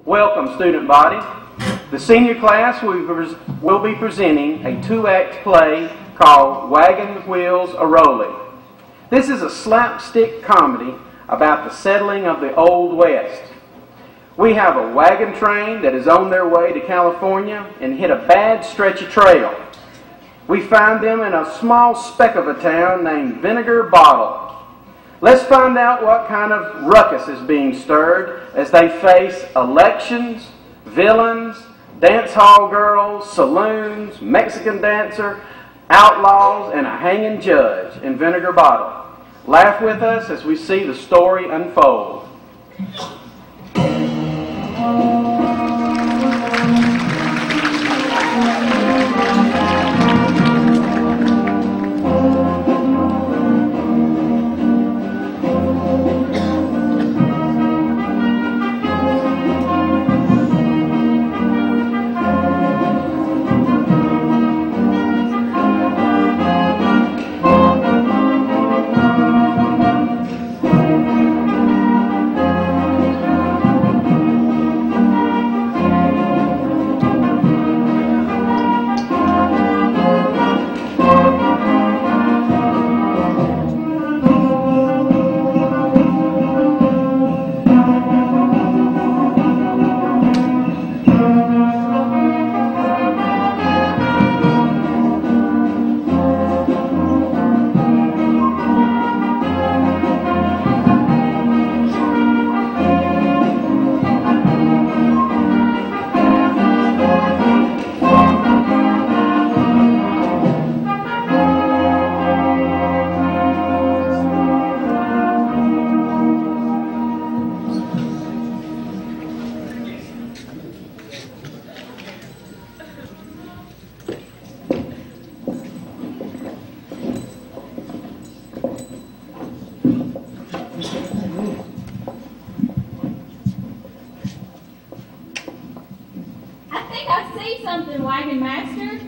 Welcome, student body. The senior class will be presenting a two-act play called Wagon Wheels A-Rolling. This is a slapstick comedy about the settling of the Old West. We have a wagon train that is on their way to California and hit a bad stretch of trail. We find them in a small speck of a town named Vinegar Bottle. Let's find out what kind of ruckus is being stirred as they face elections, villains, dance hall girls, saloons, Mexican dancer, outlaws, and a hanging judge in Vinegar Bottle. Laugh with us as we see the story unfold. Something, Wagon Master.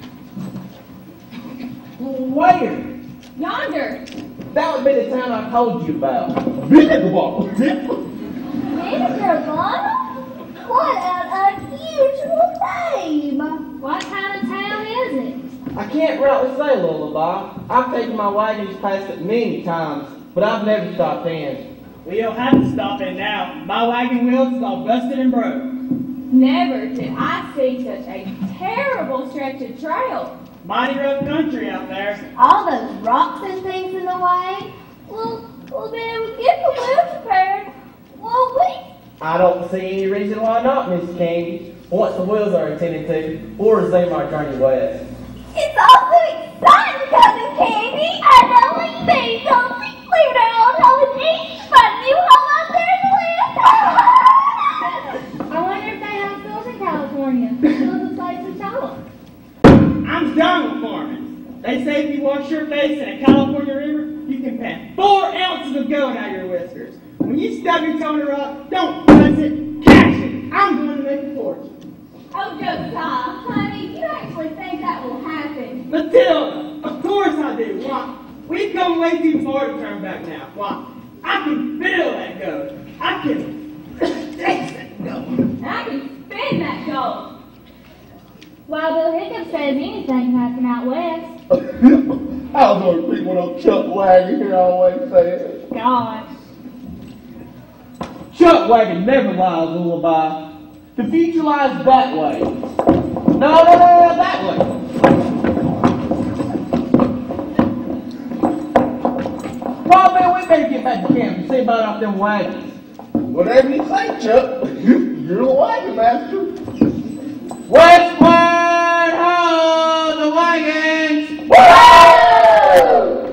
Where? Yonder. That would be the town I told you about. Vinegar Bottle. Vinegar Bottle? What an unusual name. What kind of town is it? I can't rightly say, Lullaby. I've taken my wagons past it many times, but I've never stopped in. Well, you'll have to stop in now. My wagon wheels is all busted and broke. Never did I see such a terrible stretch of trail. Mighty rough country out there. All those rocks and things in the way. Well, then we get the wheels repaired, won't we? I don't see any reason why not, Miss Candy. Once the wheels are attended to, we'll resume our journey west. It's also exciting, Cousin Candy. I know what you mean. Don't think clear down holiday. Find a new home out there in the west. I wonder if they have schools in California. Schools a place to tell them. I'm done with farming. They say if you wash your face in a California river, you can pat 4 ounces of gold out of your whiskers. When you stub your toe in a rock, don't press it, cash it. I'm going to make a fortune. Oh, Josiah, honey, you actually think that will happen? Matilda, of course I do. Why? We've come way too far to turn back now. Why? I can feel that gold. I can taste that gold. And I can spend that gold. Well, Bill Hiccup says anything can happen out west. How those people don't chuck wagon here always say Gosh. Chuck wagon never lies, Lullaby. The future lies that way. No, that way. Well, man, we better get back to camp and see about off them wagons. Whatever you say, Chuck. You're the wagon master. Westward, ho, the wagons! Woo!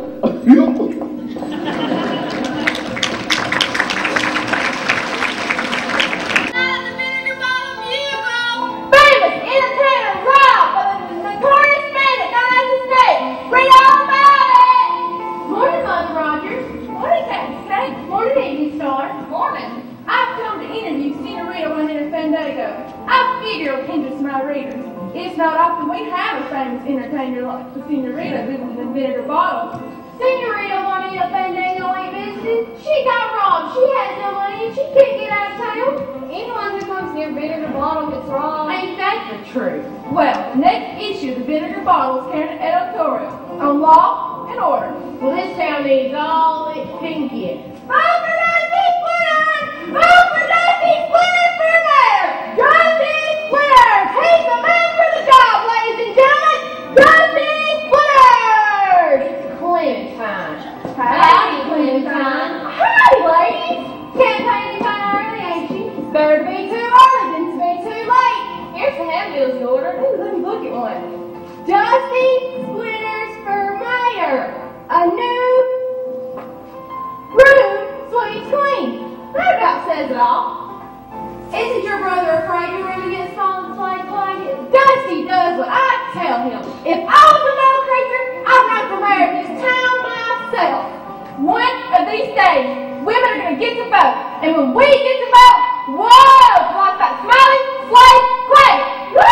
It's not often we have a famous entertainer like the Senorita visiting in Vinegar Bottle. Senorita wanted a Fandango ain't visited. She got robbed. She has no money and she can't get out of town. Anyone who comes near vinegar bottle gets wrong. Ain't that the truth? Well, next issue, the vinegar bottle is carrying an editorial on law and order. Well, this town needs all it can get. Vote for Dusty Splitters! Vote for Dusty Splitters for mayor! Dusty Splitters! He's the man for the job, ladies and gentlemen! Dusty Splitters! It's Clementine. Howdy, Clementine. Howdy, ladies! Campaigning kind of early, ain't she? It's better to be too early than to be too late. Here's the handbills you ordered. Ooh, let me look at one. Dusty Splitters for mayor. A new rude, sweet queen. That about says it all. Isn't your brother afraid to run against Small and Slade Claggett? Dusty does what I tell him. If I was a little creature, I'd run for mayor of this town myself. One of these days, women are going to get to vote. And when we get to vote, whoa, like that Smiley Slade Claggett.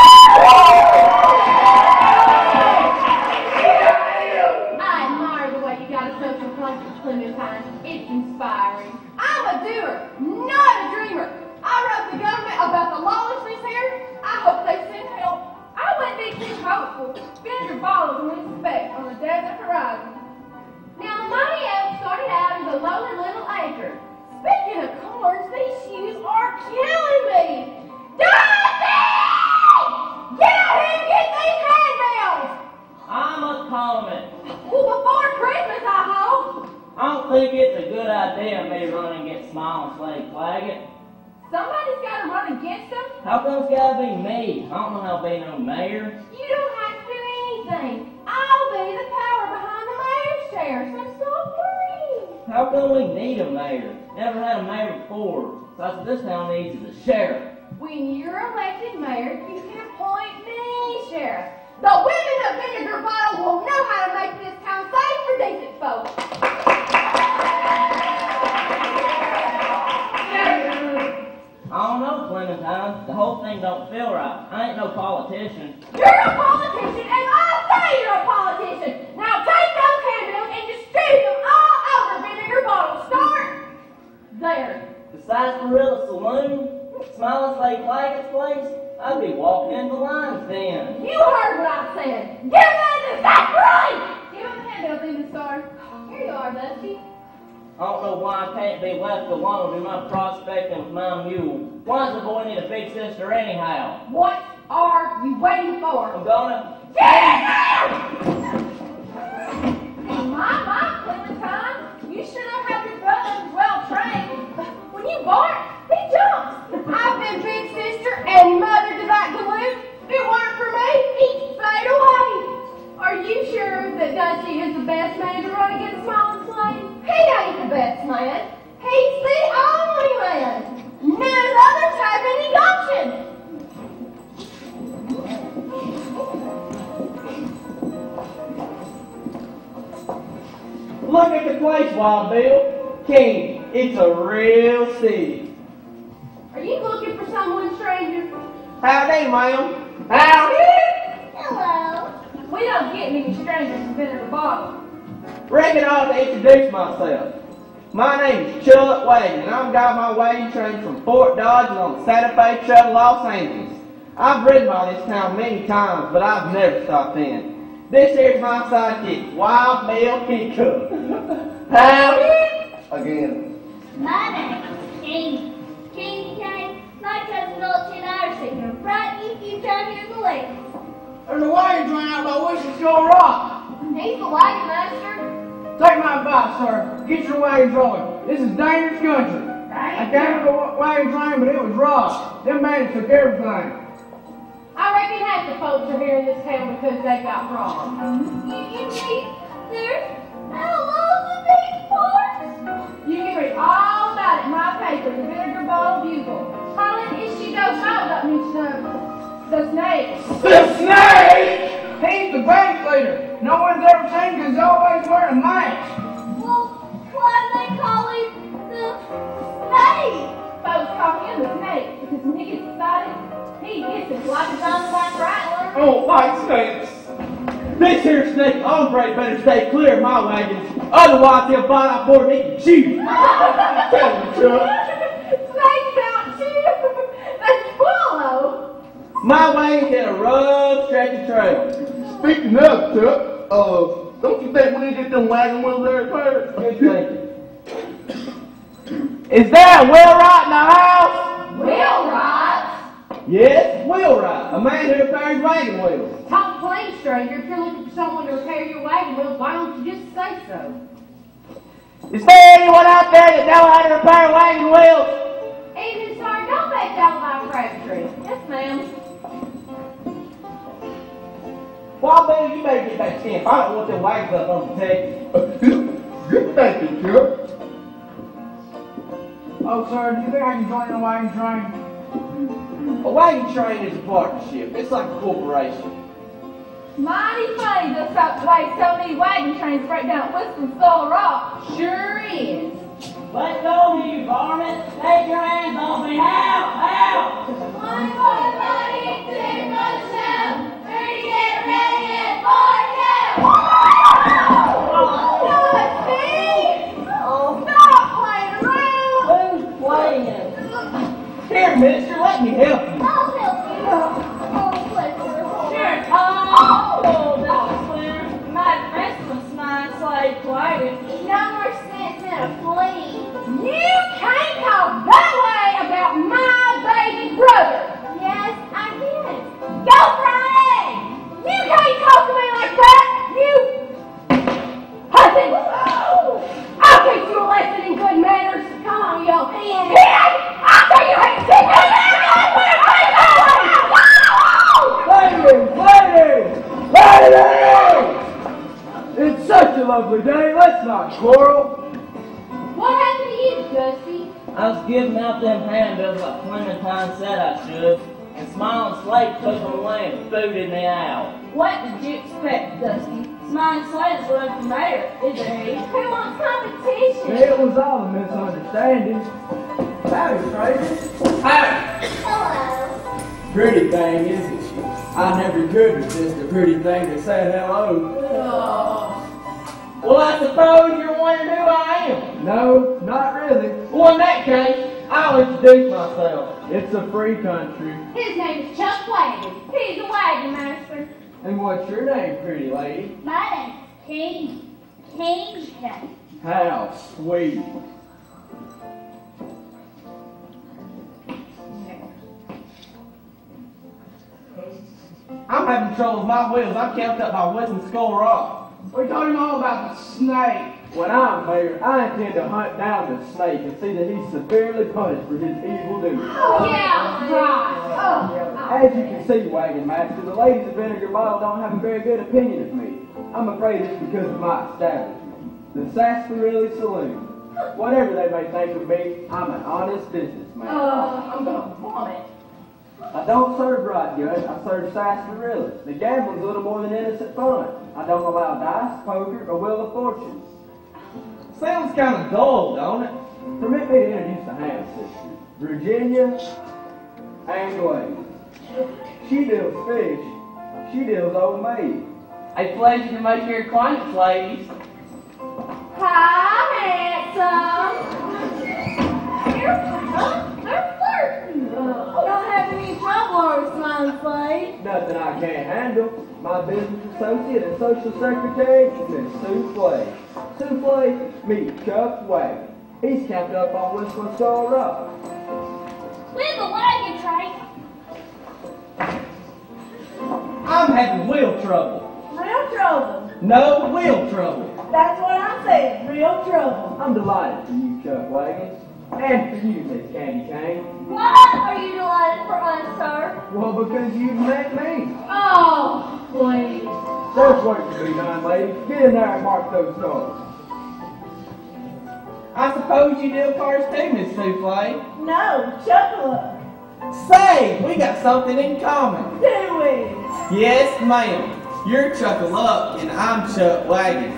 I admire the way you got a social conscience, Clementine. It's inspiring. I'm a doer, not a dreamer. I wrote the government about the lawlessness here. I hope they send help. I wouldn't be too hopeful. Vinegar bottles and respect on the desert horizon. Now, the Mighty Oak started out as a lowly little acre. Speaking of corns, these shoes are killing me. Dusty! Get out here and get these handbills! I'm a comet. Well, before Christmas, I hope. I don't think it's a good idea me running against Small and Slade Claggett. Somebody's got to run against them. How come it's gotta be me? I don't know how to be no mayor. You don't have to do anything. I'll be the power behind the mayor's chair, so stop worrying. How come we need a mayor? Never had a mayor before. So that's what this town needs is a sheriff. When you're elected mayor, you can appoint me sheriff. The women of Vinegar Bottle will know how to make this town safe for decent folks. I don't know, Clementine. The whole thing don't feel right. I ain't no politician. You're a politician, and I say you're a politician. Now take those handbills and distribute them all over Vinegar Bottle. Start there. The Sarsaparilla Saloon, Small and Slade Claggett's place, I'd be walking in the lines then. You heard what I said. Give them the back right. Give them the handbills, Mrs. Starr. Here you are, Dusty. I don't know why I can't be left alone to do my prospecting with my mule. Why does the boy need a big sister anyhow? What are you waiting for? I'm gonna... My, Clementine, you should have had your brother well trained. When you bark, he jumps. I've been big sister and mother to that galoot. If it weren't for me, he'd fade away. Are you sure that Dusty is the best man to run against Small and Slade? He ain't the best man. He's the only man. None others have any gumption. Look at the place, Wild Bill. King, it's a real city. Are you looking for someone, stranger? Howdy, ma'am. Howdy! Hello. We don't get many strangers in Vinegar Bottle. Reckon I ought to introduce myself. My name's Chuck Wagon, and I've got my wagon train from Fort Dodge and on the Santa Fe Trail to Los Angeles. I've ridden by this town many times, but I've never stopped in. This here's my sidekick, Wild Bill Peacock. Howdy! Again. My name's King. King Kane. My cousin Milton and I are sitting in front. You keep down here in the ladies. There's a wagon drawn out by Wish's Shore Rock. He's the wagon master. Take my advice, sir. Get your wagon rolling. This is dangerous country. I came with a wagon train, but it was robbed. Them bandits took everything. I reckon half the folks are here in this town because they got robbed. You see, there's loads of these parts. You can read all about it in my paper, the Vinegar Bottle Bugle. Harlan, is she goes home, don't mention the snake. The snake! He's the bank leader. No one's ever seen him because he's always wearing a mask. Well, why do they call him the snake? Folks call him the snake because when he gets excited, he gets it like a dynamite rattler. Oh, like snakes. This here snake hombre better stay clear of my wagons. Otherwise, he'll bite out more than he can chew. Tell me, Chuck. Snakes out, chew. That's full My wagon hit a rough, stretchy trail. Speaking of, Chuck, don't you think we need to get them wagon wheels there repaired? Good thinking. Is there a wheelwright in the house? Wheelwright? Yes, wheelwright. A man who repairs wagon wheels. Talk plain, stranger. If you're looking for someone to repair your wagon wheels, why don't you just say so? Is there anyone out there that knows how to repair wagon wheels? Evening, sir. Don't make Alibi Crabtree. Yes, ma'am. Well, Billy, you better get that stamp. I don't want them wagons up on the table. Good thinking, Chuck. Oh, sir, do you think I can join the wagon train? A wagon train is a partnership. It's like a corporation. Mighty funny those ways so many wagon trains break down at Whisper Skull Rock. Sure is. Let go, you varmint! Take your hands off me! Help! Help! One for the money, two for the show. 30 get ready and 4 go. Stop playing around. Who's playing? Here, mister, let me help you. I'll help you. Oh, bless your heart. Sure. Oh, that's clear. My Christmas mind slide wagon. No more sense in a flea. You can't talk that way about my baby brother. Yes, I can. Go, Brian! You can't talk to me like that. You hussy. I'll teach you a lesson in good manners. Come on, yo, hand. I'll tell you how to teach you. Lady! It's such a lovely day. Let's not quarrel. What happened to you, Dusty? I was giving out them handbills like Clementine said I should, and Smiling Slate took them away and booted me out. What did you expect, Dusty? Smiling Slate is running for mayor, isn't he? Who wants competition? It was all a misunderstanding. Howdy, stranger. Hello. Pretty thing, isn't she? I never could resist a pretty thing that said hello. Well, I suppose you're wondering who I am. No, not really. Well, in that case, I'll introduce myself. It's a free country. His name is Chuck Wagon. He's a wagon master. And what's your name, pretty lady? My name's King Chuck. How sweet. I'm having trouble with my wheels. I'm kept up by Whisper Skull Rock. We told him all about the snake. When I'm mayor, I intend to hunt down the snake and see that he's severely punished for his evil doings. Yeah, right. As you can see, Wagon Master, the ladies of Vinegar Bottle don't have a very good opinion of me. I'm afraid it's because of my establishment, the Sarsaparilla Saloon. Whatever they may think of me, I'm an honest businessman. I'm gonna vomit. I don't serve right good, I serve sarsaparilla. The gambling's a little more than innocent fun. I don't allow dice, poker, or Wheel of Fortune. Sounds kind of dull, don't it? Permit me to introduce the Ham sisters, Virginia and Gwen. She deals fish, she deals old maid. A pleasure to make your acquaintance, ladies. Hi, handsome. They're flirting. Don't have any trouble, or Smiling Slate. Nothing I can't handle. My business associate and social secretary is Miss Souffle. Souffle, meet Chuck Wagon. He's camped up on Whisper Skull Rock. With a wagon train. I'm having wheel trouble. Real trouble. No wheel trouble. That's what I said. Real trouble. I'm delighted for you, Chuck Wagon. And for you, Miss Candy Cane. What are you delighted for us, sir? Well, because you've met me. Oh, please. There's work to be done, ladies. Get in there and mark those stars. I suppose you deal cars too, Miss Souffle. No, Chuckle. Say, we got something in common. Do we? Yes, ma'am. You're Chuckle Up and I'm Chuck Wagon.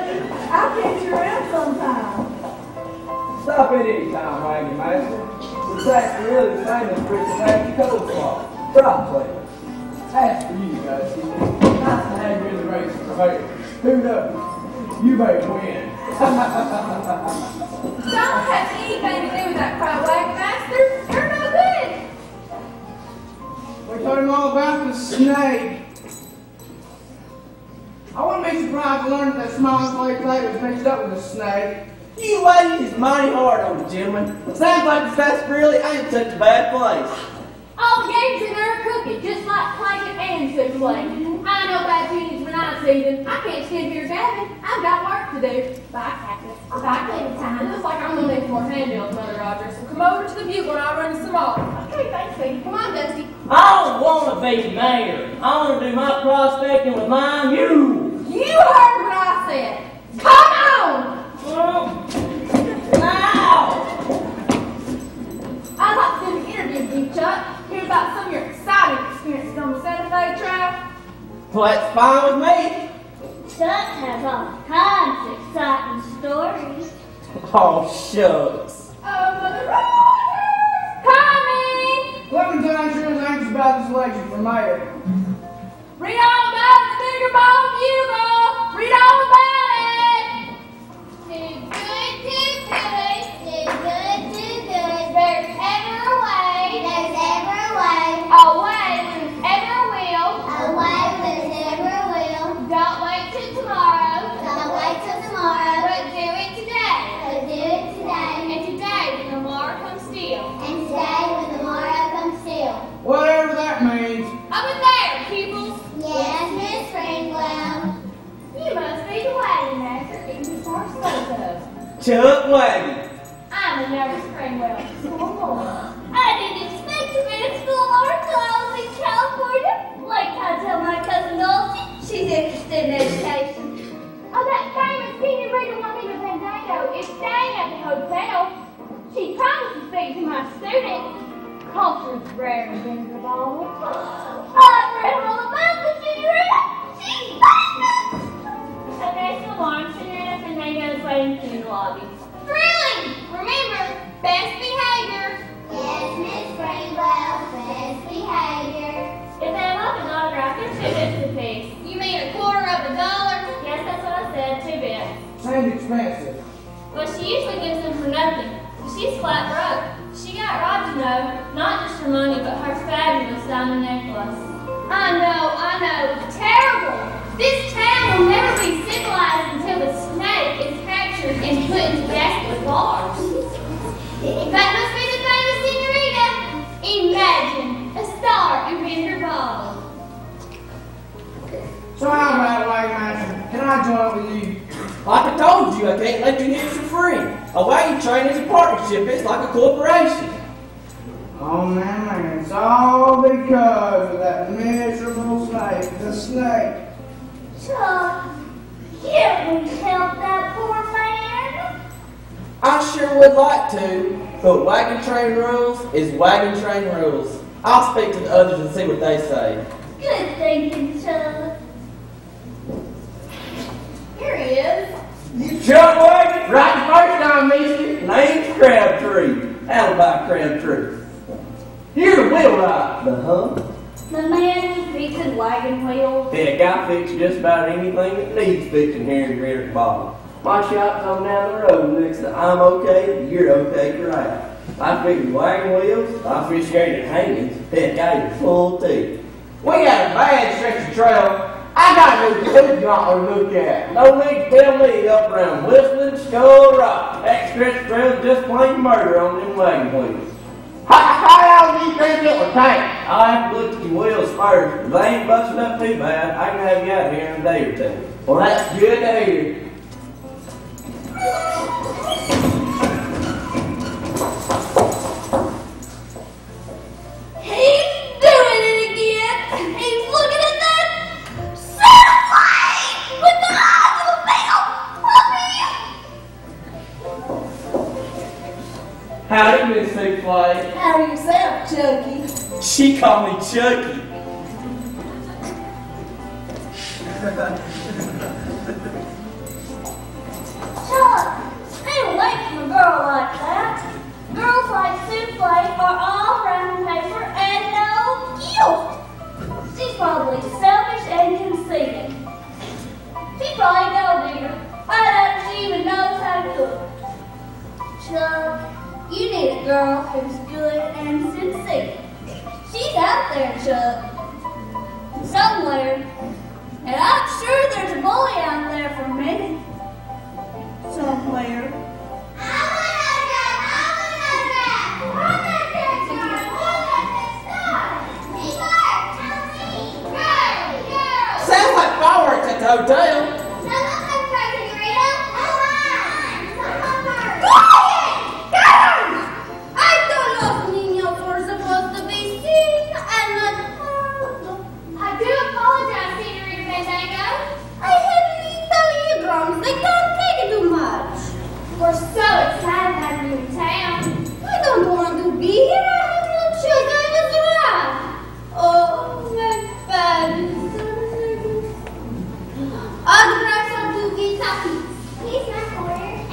Stop it any time, Wagon Master. The Sarsaparilli's famous for its Apache coleslaw. Drop flavor. As for you guys, nice to have you in the race for mayor. Who knows? You may win. Don't have anything to do with that crowd wagon master. You're no good. We told him all about the snake. I wouldn't be surprised to learn that small clay plate was mixed up with a snake. You ladies is mighty hard on the gentleman. Sounds like the Sarsaparilla ain't such a bad place. All the games in there are cooking, just like Plankton and Souffle. I know bad opinions when I see them. I can't stand here gabbing. I've got work to do. Bye, Cactus. Bye, cleaning time. It looks like I'm gonna need more handbills, Mother Rogers. So come over to the Bugle and I'll run you some more. Okay, thanks, Pete. Come on, Dusty. I don't want to be mayor. I want to do my prospecting with my mule. You heard what I said. Come on! Now! I'd like to do the interview with you, Chuck. Hear about some of your exciting experiences on the Santa Fe Trail. Well, that's fine with me. Chuck has all kinds of exciting stories. Oh, shucks. Oh, Mother Rogers! Coming! Clementine sure is anxious about this election for mayor. Read all about the bigger ball bugle! Read all about it! Too good, too good, too good, too good. There's ever a way. There's ever a way. A way there's ever a will. A way there's ever a will. Don't wait till tomorrow. Don't wait till tomorrow. But do it today. But do it today. And today when the morrow comes still. And today when the morrow comes still. Whatever that means. Over there, pupils. Yes, Miss Springwell. You must be the wagon master in the Star Soto. Chuck Wagon. I'm a nervous Springwell. School boy. I didn't expect to be in school or college in California. Like I tell my cousin Dulcie, she's interested in education. Oh, that famous senorita Juanita Fandango is staying at the hotel. She promised to speak to my student. Culture's rare in Denver Ball. I've read all about the senorita. She's famous. Okay, so long. Senorita Fandango is waiting for you in the lobby. Really? Remember, best behavior. Yes, Miss Springwell, best behavior. If they love an autograph, they're 2 bits apiece. You mean $0.25? Yes, that's what I said, 2 bits. Seems expensive. Well, she usually gives them for nothing. She's flat broke. She got robbed, you know, not just her money, but her fabulous diamond necklace. I know, terrible. This town will never be civilized until the snake is captured and put into basket with bars. That must be the famous senorita. Imagine a star in Bender Ball. So how about it, wagon master? Can I join with you? Like I told you, I can't let you use for free. A wagon train is a partnership. It's like a corporation. Oh man, it's all because of that miserable snake, the snake. Chuck, can't we help that poor man? I sure would like to, but wagon train rules is wagon train rules. I'll speak to the others and see what they say. Good thinking, Chuck. Here he is. You Chuck Wagon? Right the first time, mister. Name's Crabtree. Alibi Crabtree. You're the wheelwright. The man who fixes wagon wheels. Heck, I fix just about anything that needs fixing here in Greater Bottom. My shop's on down the road next to I'm okay, you're okay crowd. I fix wagon wheels, I officiated hangings, heck, I even full teeth. We got a bad stretch of trail. I got a new tooth you ought to look at. No need to tell me up around Whistling Skull Rock. That stretch trail's just plain murder on them wagon wheels. How long do you think it would take? I'll have to look at your wheels first. If they ain't busting up too bad, I can have you out here in a day or two. Well, that's good to hear. He's doing it again. He's looking at that satellite with the eyes of a big puppy. Howdy, Miss Souffle. Howdy yourself, Chucky. She called me Chucky. Chuck, stay away from a girl like that. Girls like Souffle displays are all brown paper and no gilt. She's probably selfish and conceited. She probably gold digger. I doubt she even knows how to cook. Chuck, you need a girl who's good and sincere. She's out there, Chuck. Somewhere. And I'm sure there's a boy out there for me. Somewhere. Sounds like fireworks at the hotel. We're so excited that you're in town. I don't want to be here. I have no children to survive. Oh, my bad. Autographs are to get happy. Please, my corner.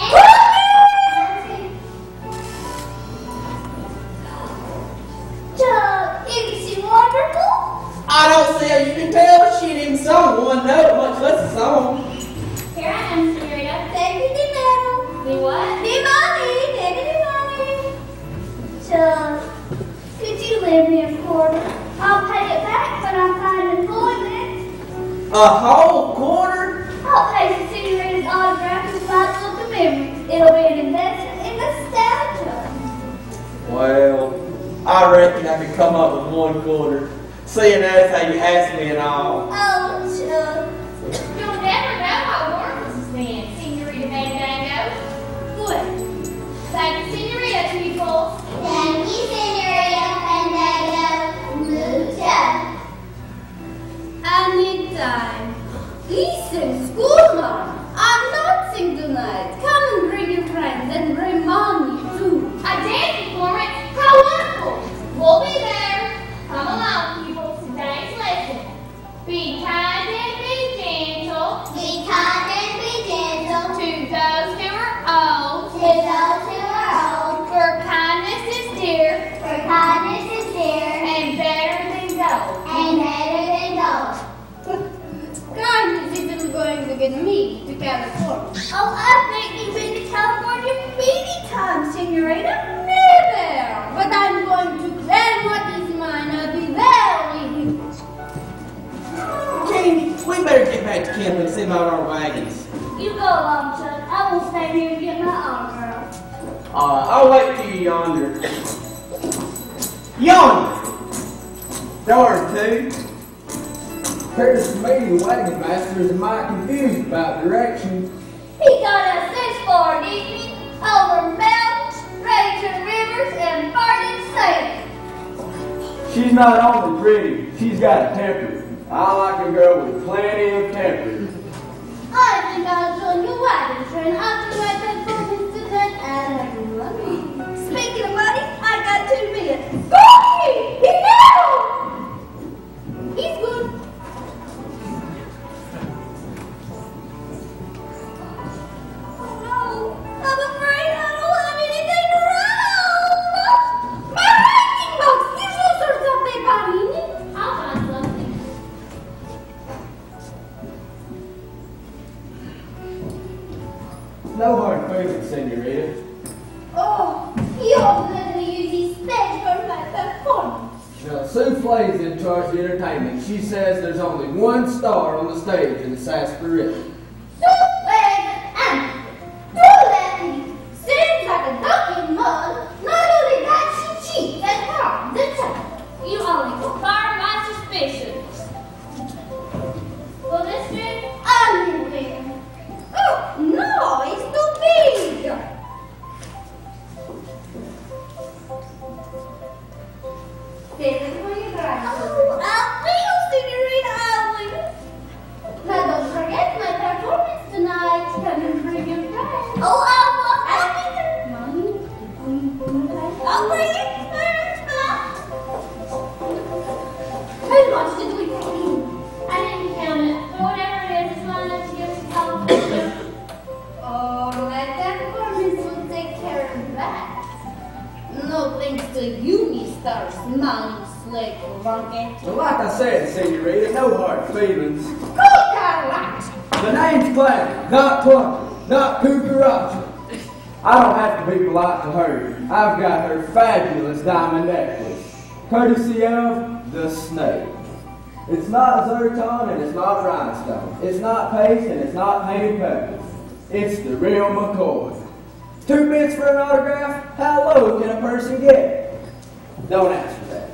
Chuck, isn't she wonderful? I don't see how you can tell she didn't sing one note, much less a song. Here I am, Senorita. Take me the medal. The what? The money. Take me the money. Chuck, could you lend me a quarter? I'll pay it back when I find employment. A whole quarter? I'll pay for Senorita's autograph and slides of the memory. It'll be an investment in nostalgia. Well, I reckon I could come up with 1 quarter, seeing as how you asked me and all. Oh, Chuck. You'll never know how worthless it's been, Senorita Fandango. Good. Thank you, Senorita, people. Thank you, Senorita Fandango. Mucha. I need time. Listen, schoolmarm. I'm not sing tonight. Come and bring your friends and bring mommy too. A dance performance? How wonderful. We'll be there. Come along, people. Today's lesson. Be kind and be gentle. Be kind and be gentle. To those who are old. To those who are old. For kindness is dear. For kindness is dear. And better than gold. And better than gold. Kindness isn't going to get me to California. Oh, I think you've been to California many times, Senorita. Never. But I'm going to claim what is mine. I'll be very rich. Candy, we better get back to camp and see about our wagons. You go along, Chuck. I will stay here and get my autograph. I'll wait for you yonder. Yonder! Darn, too. Appears to me the wagon master is mighty confused about directions. He got us this far, didn't he? Over mountains, raging rivers, and burning sand. She's not only pretty, she's got a temper. I like a girl with plenty of temper. I think I'll join your wagon train after my performance tonight and have money. Speaking of money, I got 2 million. Go! He's down! He's good. Oh no, I'm afraid I don't have anything to run on. My writing box, there's all sorts of paper in it. I'll find something. No hard feelings, Senorita. Oh, you won't let me use his stage for my performance. Now, Souffle's in charge of the entertainment. She says there's only 1 star on the stage in the sarsaparilla. Seems like a duck in mud. Not only that, she cheats and harms and tells. You only confirm my suspicions. Will this do? Underwear. Oh, no, it's too big. Oh, I'll feel, Senorita, I will. Now don't forget my performance tonight. Come and bring your friends. Oh, I'll be there. I'll bring it. How much did we pay? I didn't count it, but whatever it is, it's not enough to get us to California. Oh, my performance will take care of that. No, thanks to you, Mr. Small Slick Monkey. Well, like I said, Senorita, no hard feelings. Good God, The name's Clancy, not Clunker, not Cucaracha. I don't have to be polite to her. I've got her fabulous diamond necklace, courtesy of the snake. It's not zircon and it's not rhinestone. It's not paste and it's not painted pebbles. It's the real McCoy. 2 bits for an autograph? How low can a person get? Don't answer that.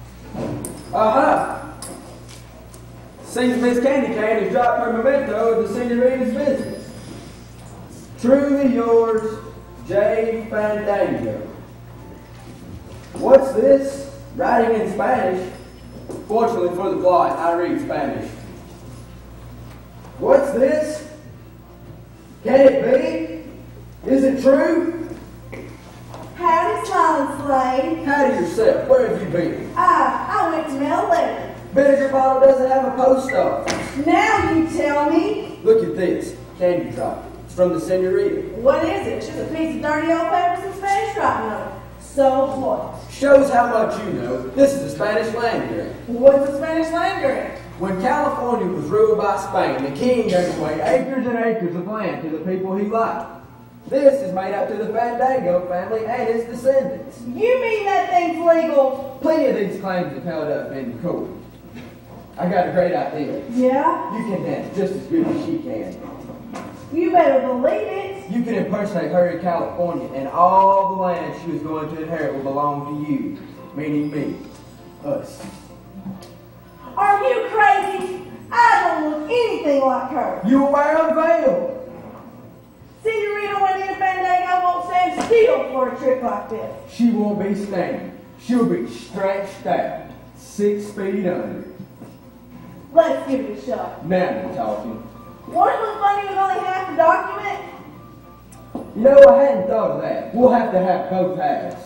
Aha! Seems Miss Candy Cane has dropped her memento of the Senorita's business. Truly yours, J. Fandango. What's this? Writing in Spanish. Fortunately for the blind, I read Spanish. What's this? Can it be? Is it true? Howdy, Smiling Slade. Howdy yourself. Where have you been? I went to mail a letter. Vinegar Bottle doesn't have a post office. Now you tell me. Look at this. Candy drop. It's from the Senorita. What is it? Just a piece of dirty old paper with some Spanish writing on it. So what? Shows how much you know. This is a Spanish land grant. What's a Spanish land grant? When California was ruled by Spain, the king gave away acres and acres of land to the people he liked. This is made up to the Fandango family and its descendants. You mean that thing's legal? Plenty of these claims have held up in court. I got a great idea. Yeah? You can dance just as good as she can. You better believe it. You can impersonate her in California, and all the land she was going to inherit will belong to you, meaning me, us. Are you crazy? I don't look anything like her. You will wear a veil. Senorita Juanita Fandango won't stand still for a trick like this. She won't be standing. She'll be stretched out, 6 feet under. Let's give it a shot. Now you're talking. Won't it look funny with only half the document? You know, I hadn't thought of that. We'll have to have both halves.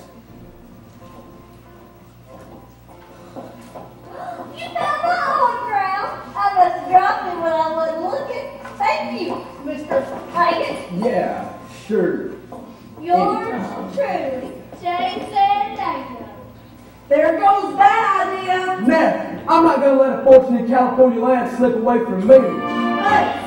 You found my autograph. I must have dropped it when I wasn't looking. Thank you, Mr. Hagen. Yeah, sure. Yours truly, J. Fandango. There goes that idea. Never. I'm not going to let a fortune in California land slip away from me. Hey.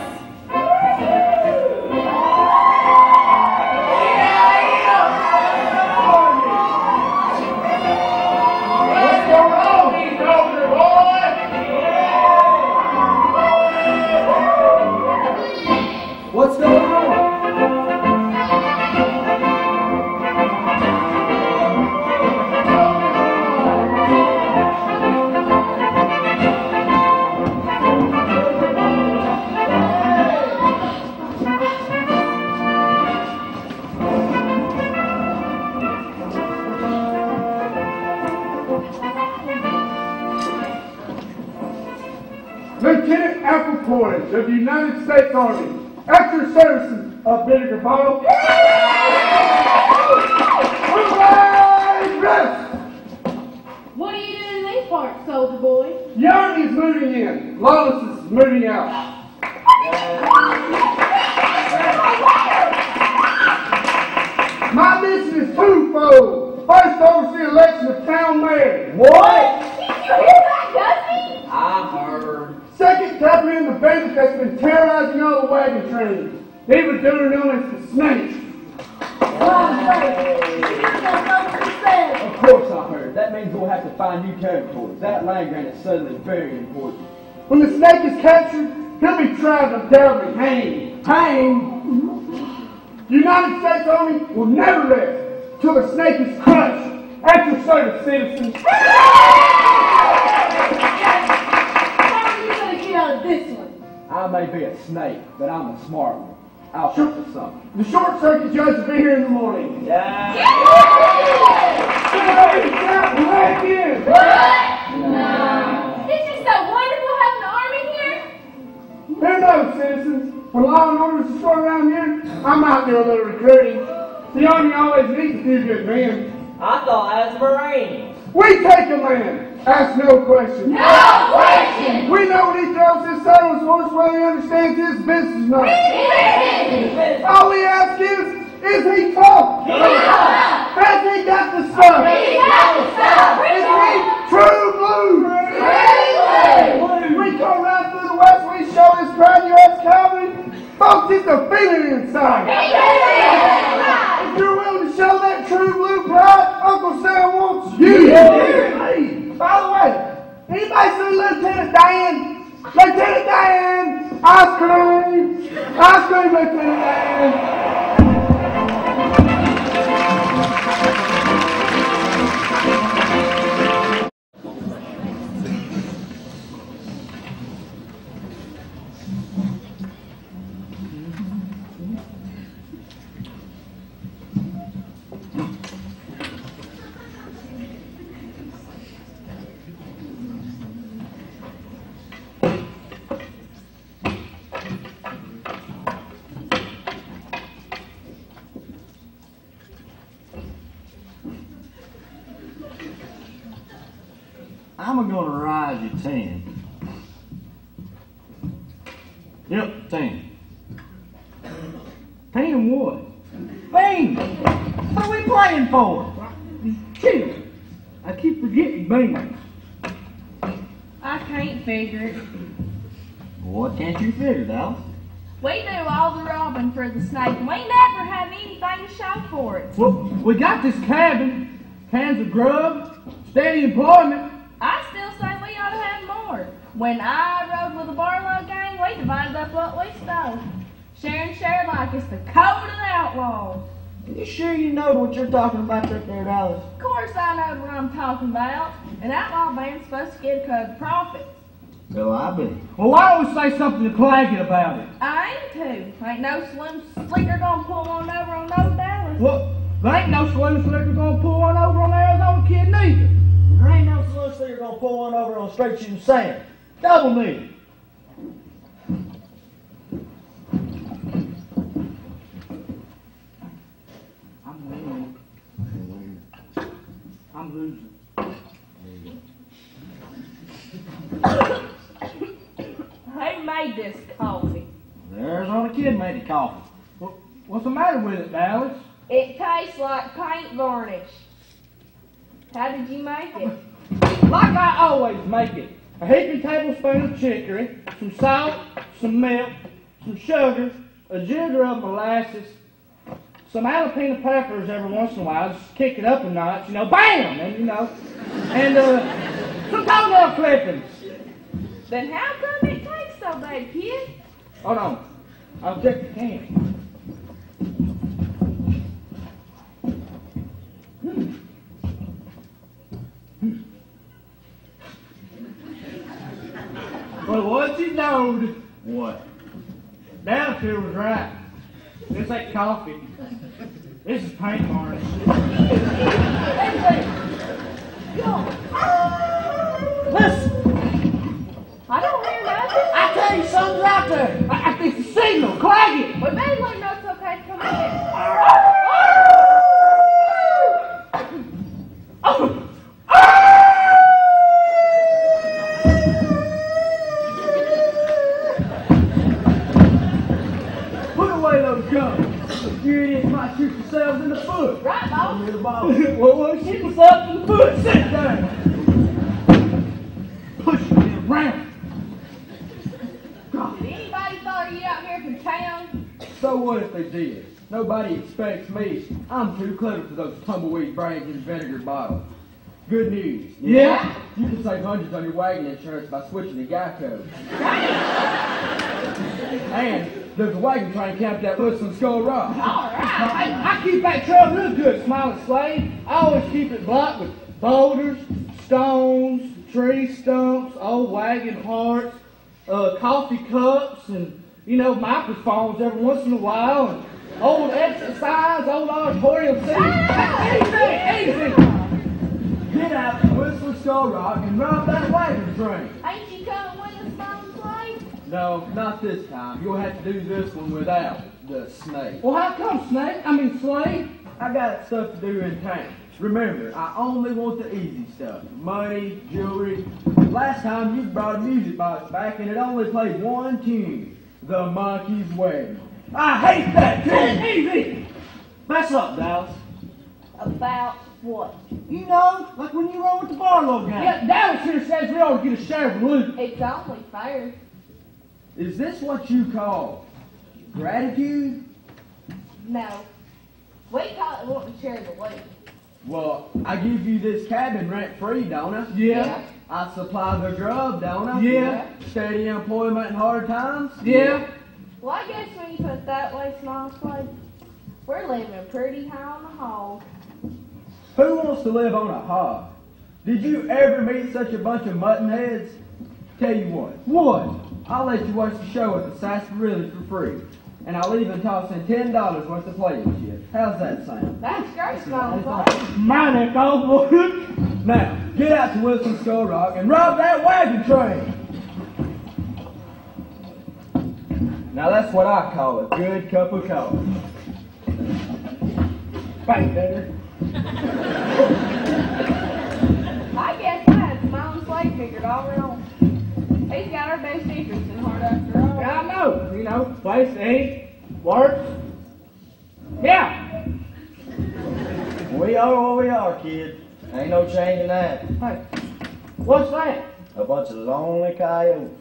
What's going on? Lieutenant Apple Portage of the United States Army. At your services of Vinegar Bottle. Rest! What are you doing in these parts, soldier boy? The Army is moving in. Lawless is moving out. My mission is twofold. First, oversee the election of town mayor. What? Did you hear that, Dusty? I heard. Second, tap in the bandit that's been terrorizing all the wagon trains. They were doing known as the Snake. Of course I heard. That means we'll have to find new territories. That land grant is suddenly very important. When the Snake is captured, he'll be tried and undoubtedly hanged. Hang? The United States Army will never rest till the Snake is crushed. At your service, citizens. This one. I may be a snake, but I'm a smart one. I'll think of something. The short circuit judge will be here in the morning. Yeah. Back in. No. It's just so wonderful having an army here. Who knows, citizens? When law and order is short around here, I'm out there a little recruiting. The Army always needs a few good men. I thought as Marines. We take a man. Ask no questions. No question. We know when he throws his saddle his horse whether he understands his business or not. All we ask is Is he tough? Has he got the stuff? Is he true blue? We come right through the West, we show his pride, U.S. Cavalry. Folks, it's a feeling inside. If you're willing to show that true blue pride, Uncle Sam wants you. Hey, by the way, anybody see Lieutenant Dan? Lieutenant Dan! Ice cream! Ice cream, Lieutenant Dan! I'm gonna rise you 10. Yep, 10. 10 and what? Beans! What are we playing for? Chill. I keep forgetting beans. I can't figure it. What can't you figure, Dallas? We do all the robbing for the snake, and we never have anything to show for it. Well, we got this cabin, cans of grub, steady employment. I still say we ought to have more. When I rode with the Barlow gang, we divided up what we stole. Share and share like it's the code of the outlaws. Are you sure you know what you're talking about right there, Dallas? Of course I know what I'm talking about. An outlaw band's supposed to get a cut of profits. Well, I be. Well, why don't we say something to Claggett about it? I ain't too. Ain't no slim slicker gonna pull one over on no Dallas. Well, there ain't no slim slicker gonna pull one over on the Arizona Kid neither. There ain't no slim slicker gonna pull one over on Straight Shooting Sam. Double me. I'm losing. Who made this coffee? The Arizona Kid made the coffee. What's the matter with it, Dallas? It tastes like paint varnish. How did you make it? Like I always make it. A heaping tablespoon of chicory, some salt, some milk, some sugar, a jigger of molasses, some jalapeno peppers every once in a while, just kick it up a notch, you know, bam! And, and some toenail clippings. Then how come it tastes so bad, kid? Hold on. I'll check the can. Well, what you knowed? What? Dallas here was right. This ain't coffee. This is paint varnish. Listen! I don't hear nothing. I tell you, something's out there. I think it's a signal. Claggett! Well, maybe we know it's okay to come in. Put away those guns. You idiots might shoot yourselves in the foot. Right, boss. Well, shoot yourself in the foot. Sit down. Push me around. Did anybody follow you out here from town? So what if they did? Nobody expects me. I'm too clever for those tumbleweed brains in vinegar bottles. Good news. Yeah? You can save hundreds on your wagon insurance by switching to Geico. And there's a wagon train camped at Woodson Skull Rock. All right. I keep that trail real good, Smiling Slade. I always keep it blocked with boulders, stones, tree stumps, old wagon hearts, coffee cups, and, microphones every once in a while, and old exercise, old auditorium seats. Easy. Get out to Whistler Skull Rock and ride that wagon train. Ain't you coming with us, Smiling Slade? No, not this time. You'll have to do this one without the snake. Well, how come, Slade? I got stuff to do in town. Remember, I only want the easy stuff. Money, jewelry. Last time you brought a music box back and it only played one tune. The Monkey's Wedding. I hate that tune! Easy! Fess up, Dallas. About what? You know, like when you run with the Barlow gang. Yeah, Dallas here says we ought to get a share of the loot. It's only fair. Is this what you call gratitude? No. We call it wanting to share the loot. Well, I give you this cabin rent free, don't I? Yeah. I supply the grub, don't I? Yeah. Steady employment in hard times? Yeah. Well, I guess when you put it that way, Small Slade, we're living pretty high on the hog. Who wants to live on a hog? Did you ever meet such a bunch of mutton heads? Tell you what. What? I'll let you watch the show at the Sarsaparilla for free. And I'll even toss in $10 worth of playing shit. How's that sound? That's great, Small Slade. Mighty cold. Now, get out to Wilson Skull Rock and rob that wagon train! Now that's what I call a good cup of coffee. Bang, there. I guess I had Small Slade figured all wrong. He's got our best interests in heart after all. Yeah, I know. You know, place to eat, work. Yeah. We are what we are, kid. Ain't no changing that. Hey, what's that? A bunch of lonely coyotes.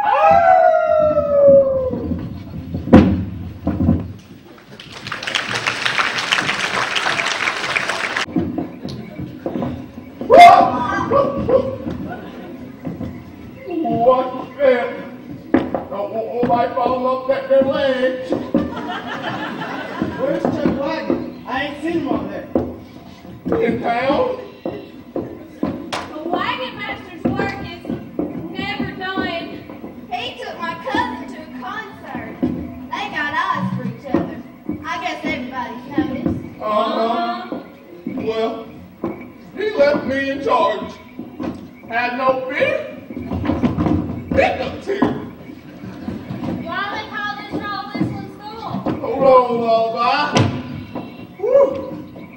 Watch yourself. Don't want nobody falling off that their legs. Where's Chuck Wagon? I ain't seen him on there. In town? The wagon master's work is never done. He took my cousin to a concert. They got eyes for each other. I guess everybody's noticed. Well, he left me in charge. Had no fear. Pickups here. Why they call this roll whistling school? Hold on, lullaby. Woo.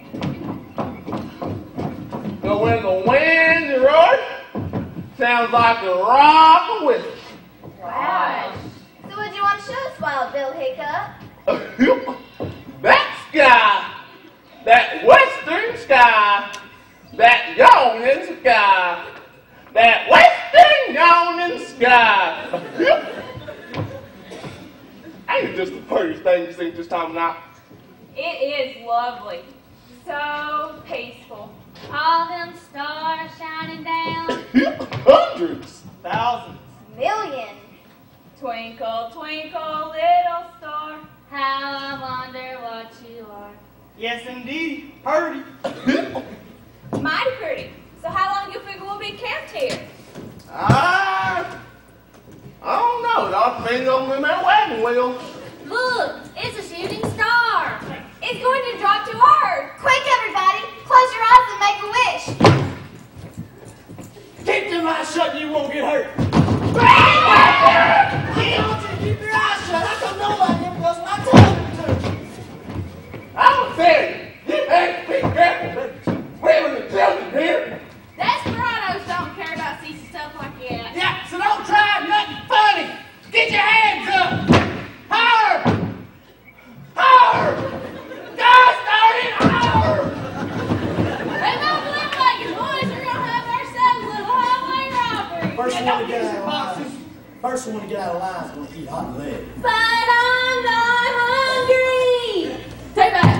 So when the wind roars, sounds like a rock whistle. Wow. So what do you want to show us, Wild Bill Hiccup? That sky, that western sky, that yawning sky, that western yawning sky. Ain't it just the prettiest thing you seen this time of night? It is lovely. So peaceful. All them stars shining down. Hundreds. Thousands. Millions. Twinkle, twinkle, little star. How I wonder what you are. Yes, indeed. Purdy. Mighty pretty. So how long you figure we'll be camped here? I don't know. It all depends on them that wagon wheel. Look, it's a shooting star. It's going to drop to Earth. Quick, everybody. Close your eyes and make a wish. Keep them eyes shut and you won't get hurt. Keep your eyes shut. How come nobody ever does my television? I'm telling you, you better be careful. Women and children here. Desperados don't care about CC stuff like that. Yeah, so don't try nothing funny. Get your hands up. Hard. Hard. God started hard. They don't look like it, boys. We're going to have ourselves a little highway robbery. First one to get out of line is going to eat hot lead. But I'm not hungry. Take that.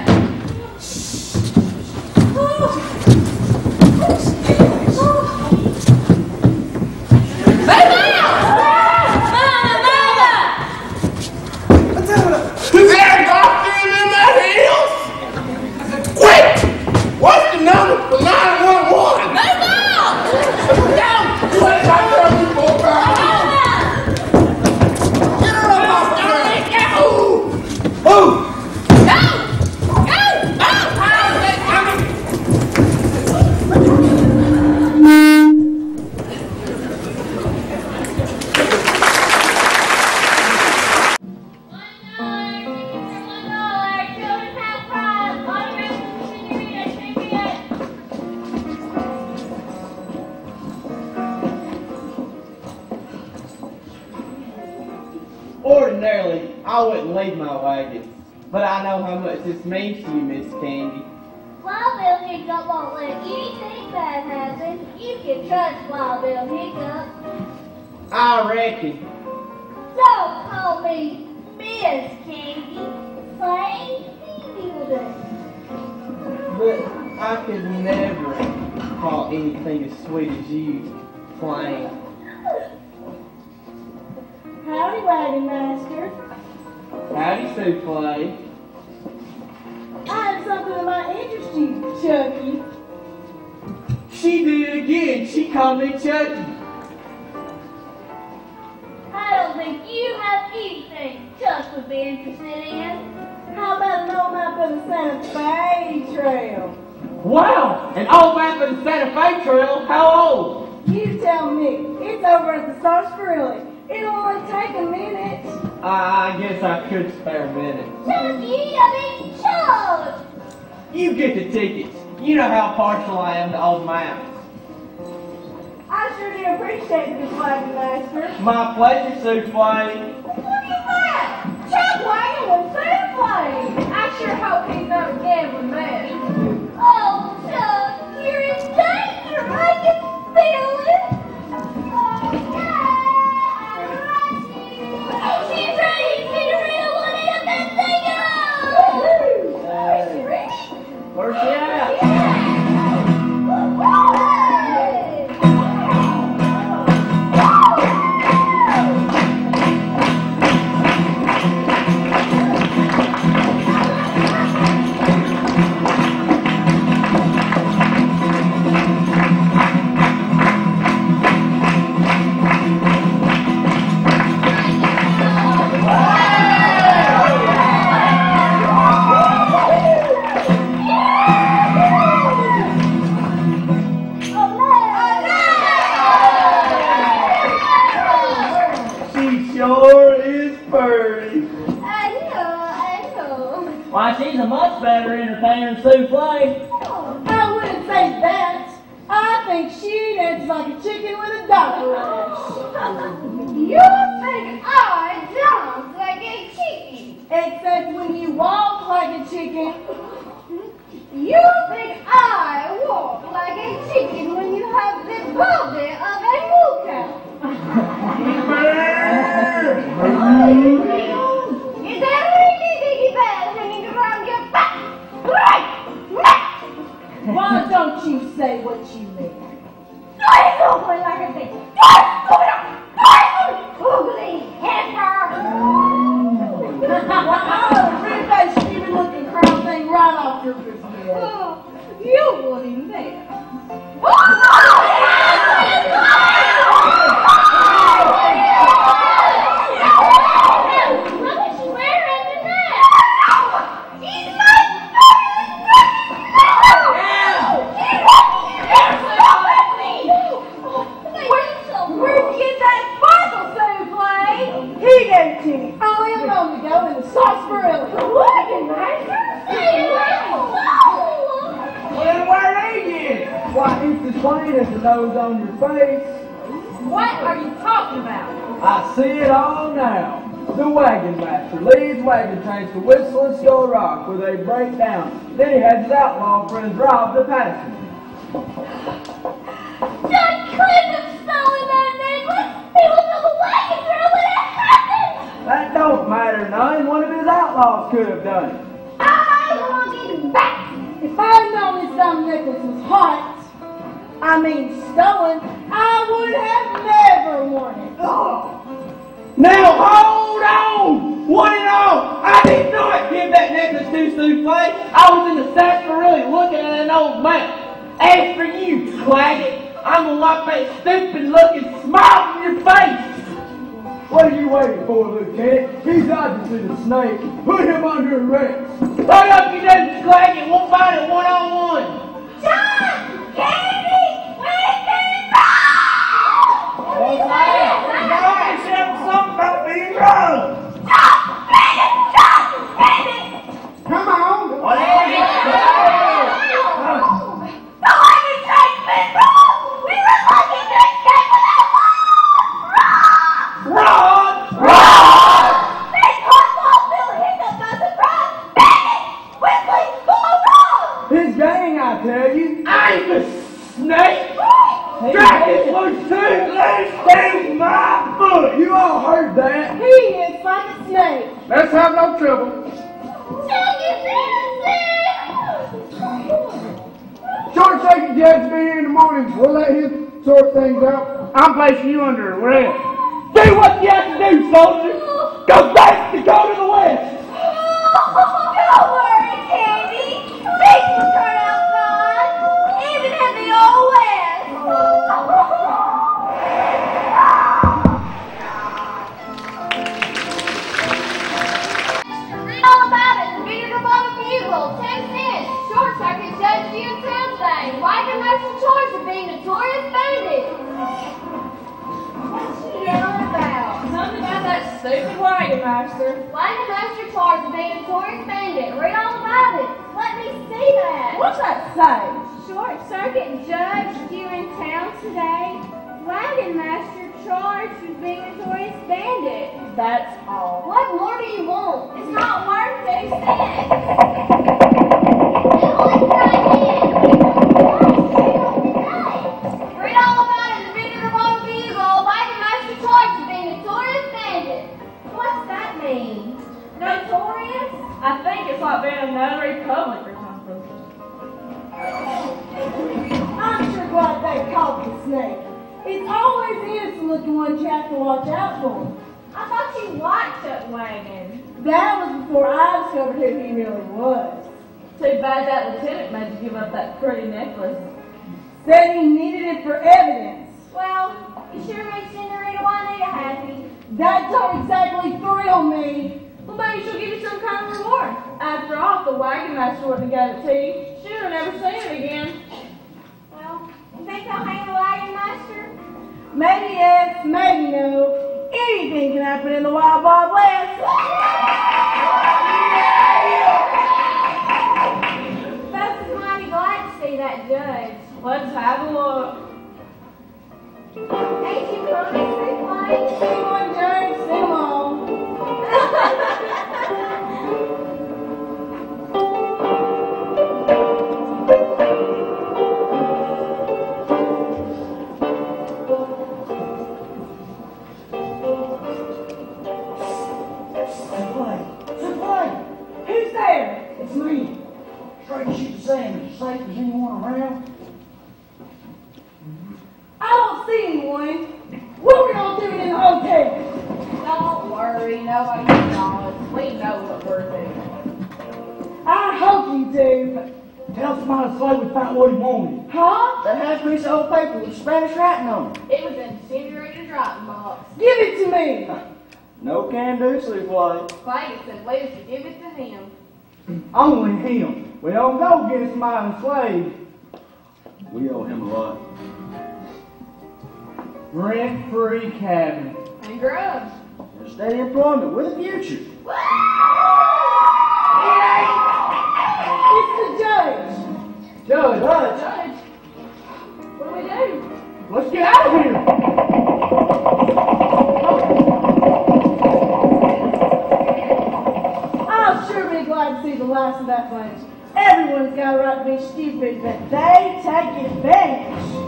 There, doctor in the hills. Quick! What's the number for 911? Move out! Down! What did I tell you for? Get her up off the ground! Go! Move! Ordinarily, I wouldn't leave my wagon, but I know how much this means to you, Miss Candy. Wild Bill Hiccup won't let anything bad happen. You can trust Wild Bill Hiccup. I reckon. Don't call me Miss Candy. Plain people do. But I could never call anything as sweet as you plain. Howdy, Wagon Master. Howdy, Souffle. I have something that might interest you, Chucky. She did it again. She called me Chucky. I don't think you have anything Chuck would be interested in. How about an old map of the Santa Fe Trail? Wow! An old map of the Santa Fe Trail? How old? You tell me. It's over at the Sarsaparilla. It'll only take a minute. I guess I could spare a minute. Chucky, I mean Chuck! You get the tickets. You know how partial I am to old maps. I sure do appreciate this, Wagon Master. My pleasure, Souffle. Look at that! Chuck Wagon with Souffle! I sure hope he's not a gambling man. Oh, Chuck, you're in danger. I can feel it. Oh, God. She's ready. Cinderella will eat up that thing up. Is she ready? Where's she at? Why, she's a much better entertainer than Souffle. I wouldn't say that. I think she dances like a chicken with a doctor rash. You think I dance like a chicken? Except when you walk like a chicken. You think I walk like a chicken when you have the body of a moo cow? Is that really Diggy Bell hanging around your back? Right! Why don't you say what you mean? Don't look like a thing! Ugly heifer! Wow, pretty face Stephen looking crown thing right off your head. Oh, you wouldn't there. Where'd you get that sparkle, Souffle? He gave it to me. Only a moment ago in the sarsaparilla. Wagon Master? Well, where they get? Why, it's as plain as the nose on your face. What are you talking about? I see it all now. The wagon master leads wagon trains to Whistle and Skull Rock where they break down. Then he has his outlaw friends rob the passengers. John couldn't have stolen that necklace. He was on the wagon trail when it happened. That don't matter none. One of his outlaws could have done it. I want it back. If I'd known this dumb necklace was hot, stolen, I would have never worn it. Now hold on! One and all, I did not give that necklace to Souffle. I was in the sarsaparilla looking at an old map. As for you, Claggett, I'm gonna wipe that stupid looking smile from your face. What are you waiting for, Lieutenant? He's obviously the snake. Put him under arrest. Hurry up, you done, Claggett. We'll fight it one-on-one. John! Kennedy! Where's Kennedy? Something about being wrong. Come on. The wagon train's been wrong! We were lucky to escape without Run! They caught Wild Bill Hiccup by surprise Dragon was 2 legs down my foot! You all heard that? He is like a snake. Let's have no trouble. Short second judge will be here in the morning. We'll let him sort things out. I'm placing you under arrest. Do what you have to do, soldier. Go back to go to the west. Don't worry, Candy. Things will turn out fine, even in the old west. Read all about it. The Vineyard of Bottom Bugle, 10 cents. Short circuit Judge Jim Townsend. Wagon master charged of being notorious bandit. What's she yelling about? Something about that stupid wagon master. Wagon master charged of being notorious bandit. Read all about it. Let me see that. What's that say? Short circuit judge due in town today. Wagon master charged with being a notorious bandit. That's all. What more do you want? It's not worth 2 cents. Read all about it in the Vineyard of Bottom Bugle. Wagon master charged with being a notorious bandit. What's that mean? Notorious? I think it's like being a notary public or something. I'm sure glad they caught the snake. It's always the innocent looking ones you have to watch out for. I thought you liked Chuck Wagon. That was before I discovered who he really was. Too bad that lieutenant made you give up that pretty necklace. Said he needed it for evidence. Well, you sure makes Senorita Juanita happy. That don't exactly thrill me. Well, maybe she'll give you some kind of reward. After all, if the wagon master wouldn't have got it to you, she would have never seen it again. Well, you think I'll hang the wagon master? Maybe yes, maybe no. Anything can happen in the Wild Wild West. Folks is mighty glad to see that judge. Let's have a look. Ain't you coming, Six See one judge, see 'em all. Who's there? It's me. Straight shoot Sam. Is safe as anyone around? I don't see anyone. What are we all doing in the hotel? Don't worry, nobody saw us. We know what we're doing. I hope you do. Tell Smiley Slade we found what he wanted. Huh? That half piece of old paper with Spanish writing on it. It was in Senorita's writing box. Give it to me. No can do, Souffle. Clay said we was to give it to him. Only him. We don't go against Smiling Slade. We owe him a lot. Rent-free cabin. And grub. And steady employment with a future. It's the judge. Judge, Judge, what do we do? let's get out of here. I'll sure be glad to see the last of that bunch. Everyone's got a right to be stupid, but they take advantage.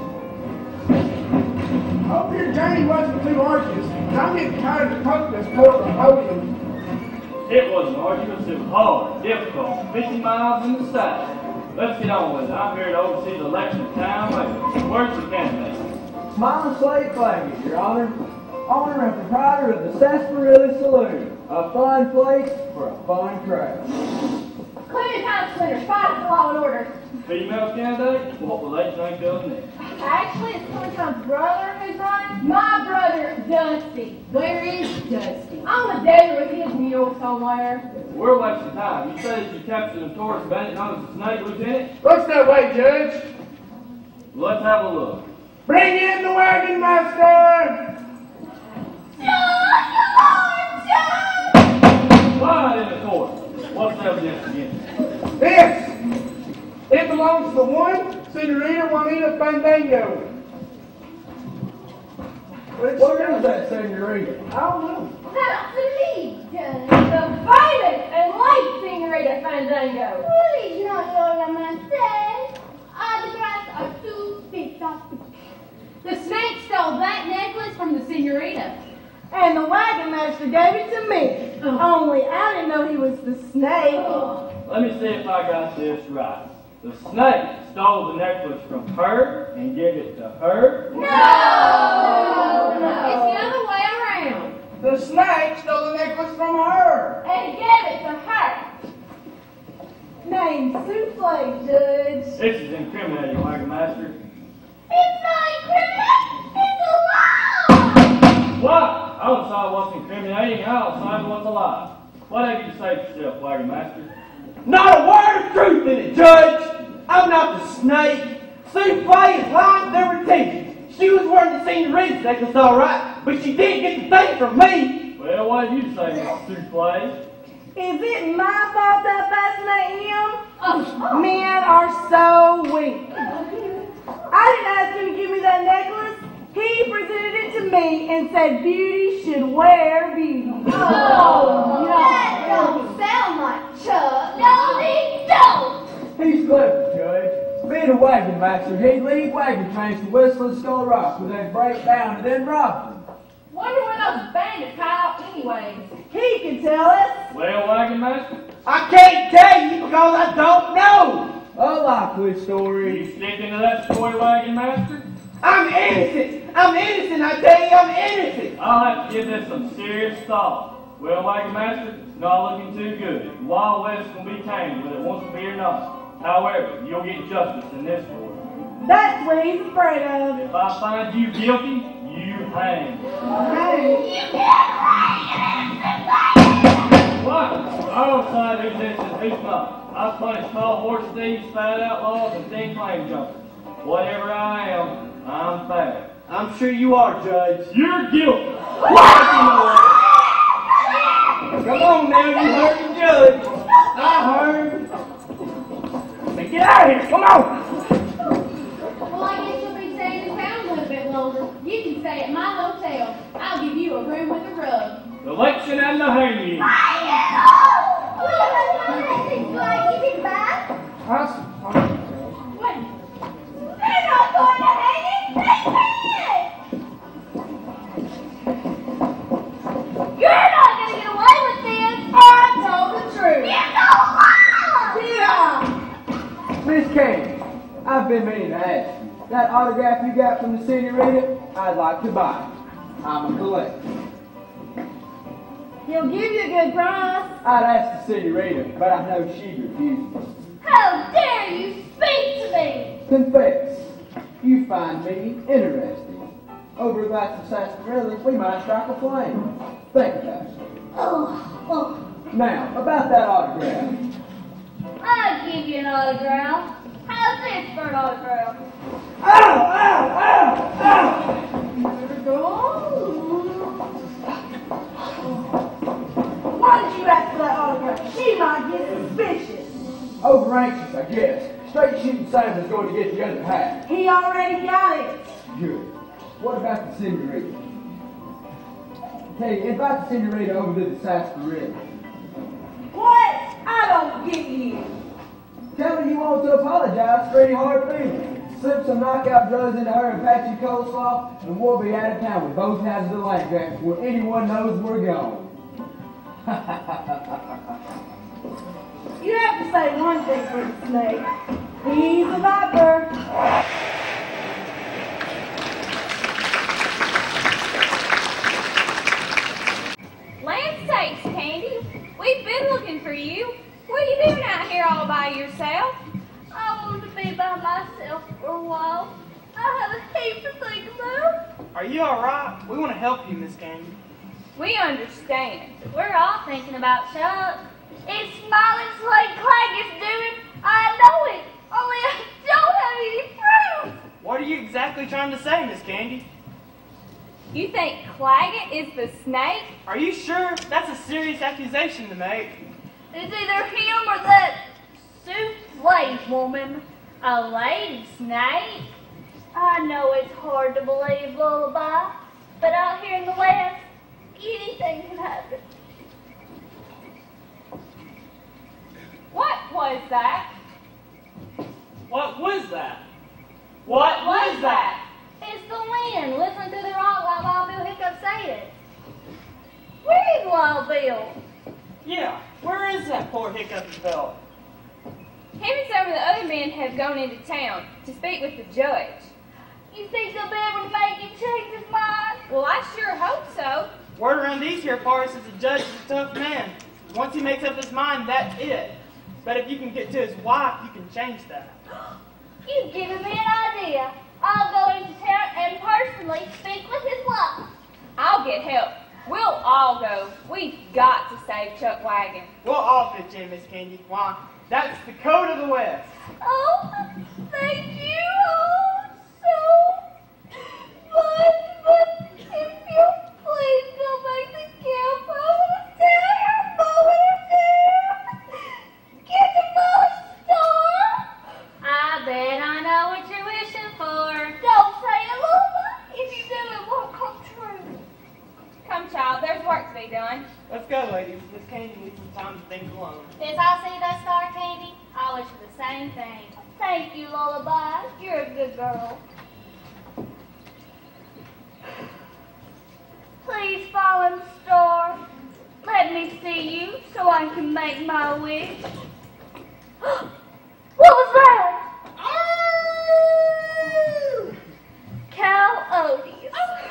Hope your journey wasn't too arduous. I'm getting tired of poking this portable podium. It wasn't arduous, it was hard, difficult, 50 miles in the south. Let's get on with it. I'm here to oversee the election of town mayor. Where's the candidate? Smiling Slade Claggett, Your Honor. Owner and proprietor of the Sarsaparilla Saloon. A fine place for a fine crowd. Clean Town Center, fight for law and order. Female candidate? What will they think of next? Actually, it's Clinton's brother who's running. My brother, Dusty. Where is Dusty? On the desert with his mule somewhere. We're wasting time. You say that you captured a notorious bandit known as the Snake, Lieutenant? Looks that way, Judge. Let's have a look. Bring in the wagon master! Quiet in the court. What's the evidence again? This! It belongs to the one, Senorita Juanita Fandango. What is that, Senorita? I don't know. That's me, Judge. The famous and late Senorita Fandango. Please not know what I say. Autographs are too big. and the wagon master gave it to me. Only I didn't know he was the snake. Let me see if I got this right. The snake stole the necklace from her and gave it to her? No! It's the other way around. The snake stole the necklace from her. And gave it to her. Name Souffle, Judge. This is incriminating, Wagon Master. It's not incriminating. It's a lie. What? I don't decide what's incriminating, I'll decide what's a lie. What have you to say for yourself, Wagon Master? Not a word of truth in it, Judge. I'm not the snake. Souffle is lying through her teeth. She was wearing the Senorita's necklace all right, but she didn't get the thing from me. Well, what do you say, Mr. Souffle? Is it my fault that fascinate him? Men are so weak. I didn't ask him to give me that necklace. He presented it to me and said beauty should wear beauty. Oh, that don't sound like Chuck. No, he don't. He's clever, Judge. Being a wagon master, he'd lead wagon trains to Whistling Skull Rock where they'd break down and then rob them. Wonder where those bandits hide out anyways. He can tell us. Well, Wagon Master? I can't tell you because I don't know. A likely story. You sticking to that story, Wagon Master? I'm innocent. I'm innocent. I tell you, I'm innocent. I'll have to give this some serious thought. Well, Wagon Master, it's not looking too good. The Wild West can be tamed whether it wants to be or not. However, you'll get justice in this court. That's what he's afraid of. If I find you guilty, you hang. Hey. What? I'll decide who's innocent and who's not. I've punished tall horse thieves, fat outlaws, and thin claim jumpers. Whatever I am, I'm fair. I'm sure you are, Judge. You're guilty. Come on now, you heard the judge. I heard. Now get out of here, come on. Well, I guess you'll be staying in town a little bit longer. You can stay at my hotel. I'll give you a room with a rug. The election and the hanging. Wait. They're not going to hang it. They can't. You're not going to get away with this. I told the truth. Miss Candy, I've been meaning to ask you. That autograph you got from the Senorita, I'd like to buy it. I'm a collector. He'll give you a good price. I'd ask the Senorita, but I know she refuses. How dare you speak to me? Confess, you find me interesting. Over a glass of sarsaparilla, we might strike a flame. Think about it. Oh. Now, about that autograph. I'll give you an autograph. How's this for an autograph? Ow, ow, ow, Why did you ask for that autograph? She might get suspicious. Over anxious, I guess. Straight shooting Simon's going to get the other half. He already got it. Good. What about the Senorita? Hey, invite the Senorita over to the sarsaparilla. What? I don't get you. Tell her you want to apologize for any hard feelings. Slip some knockout drugs into her and patch your coleslaw, and we'll be out of town with both halves of the land grant before anyone knows we're gone. You have to say one thing for the snake. He's a viper. Land sakes, Candy. We've been looking for you. What are you doing out here all by yourself? I wanted to be by myself for a while. I have a heap to think about. Are you alright? We want to help you, Miss Candy. We understand. We're all thinking about Chuck. If Smiling Slate Claggett is doing, I know it. Only I don't have any proof. What are you exactly trying to say, Miss Candy? You think Claggett is the snake? Are you sure? That's a serious accusation to make. It's either him or that souffle woman. A lady snake. I know it's hard to believe, Lullaby, but out here in the West, anything can happen. What was that? What was that? What was that? It's the wind. Listen to the rock while Bob Bill Hiccup say it. Wild Bill? Yeah, where is that poor hiccup fella? Him and some of the other men have gone into town to speak with the judge. You think they'll be able to make him change his mind? Well, I sure hope so. Word around these here parts is the judge is a tough man. Once he makes up his mind, that's it. But if you can get to his wife, you can change that. You've given me an idea. I'll go into town and personally speak with his wife. I'll get help. We'll all go. We've got to save Chuck Wagon. We'll all pitch in, Miss Candy. Why? That's the code of the West. Oh, thank you so much. But if you'll please go back to camp, I want to tell your mother to get the most store. I bet I know what you're wishing for. Don't say it, Lola. If you do, it won't come true. Come, child, there's work to be done. Let's go, ladies. Miss Candy needs some time to think alone. Since I see that star, Candy, I wish for the same thing. Thank you, Lullaby. You're a good girl. Please fall in the star. Let me see you so I can make my wish. What was that? Cal Odious.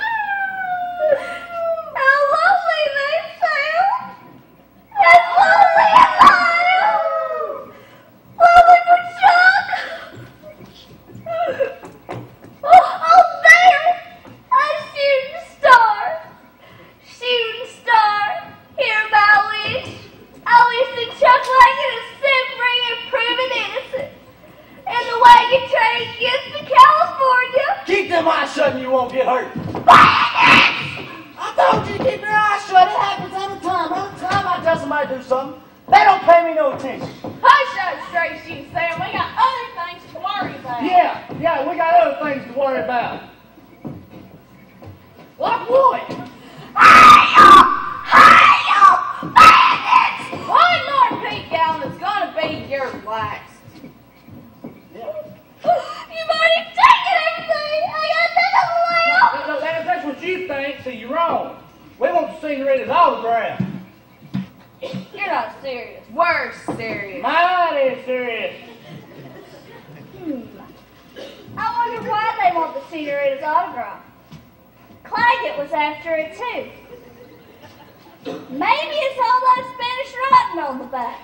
How lovely they sound! That's lovely and mild! Lovely for Chuck! Oh, there! A shooting star! Shooting star! Hear my wish! I wish that Chuck Wagon is set free and proven innocent. And the wagon train gets to California. Keep them eyes shut and you won't get hurt. I told you to keep your eyes shut. It happens every time. Every time I tell somebody to do something, they don't pay me no attention. Hush up, straight shoot, Sam. We got other things to worry about. Yeah, we got other things to worry about. Like what? Bandits! One more peek down is gonna be your last. You might have taken everything. I got nothing left. That's what you think, so you're wrong. We want the Senorita's autograph. You're not serious. We're serious. Mine is serious. I wonder why they want the Senorita's autograph. Claggett was after it too. Maybe it's all that Spanish writing on the back.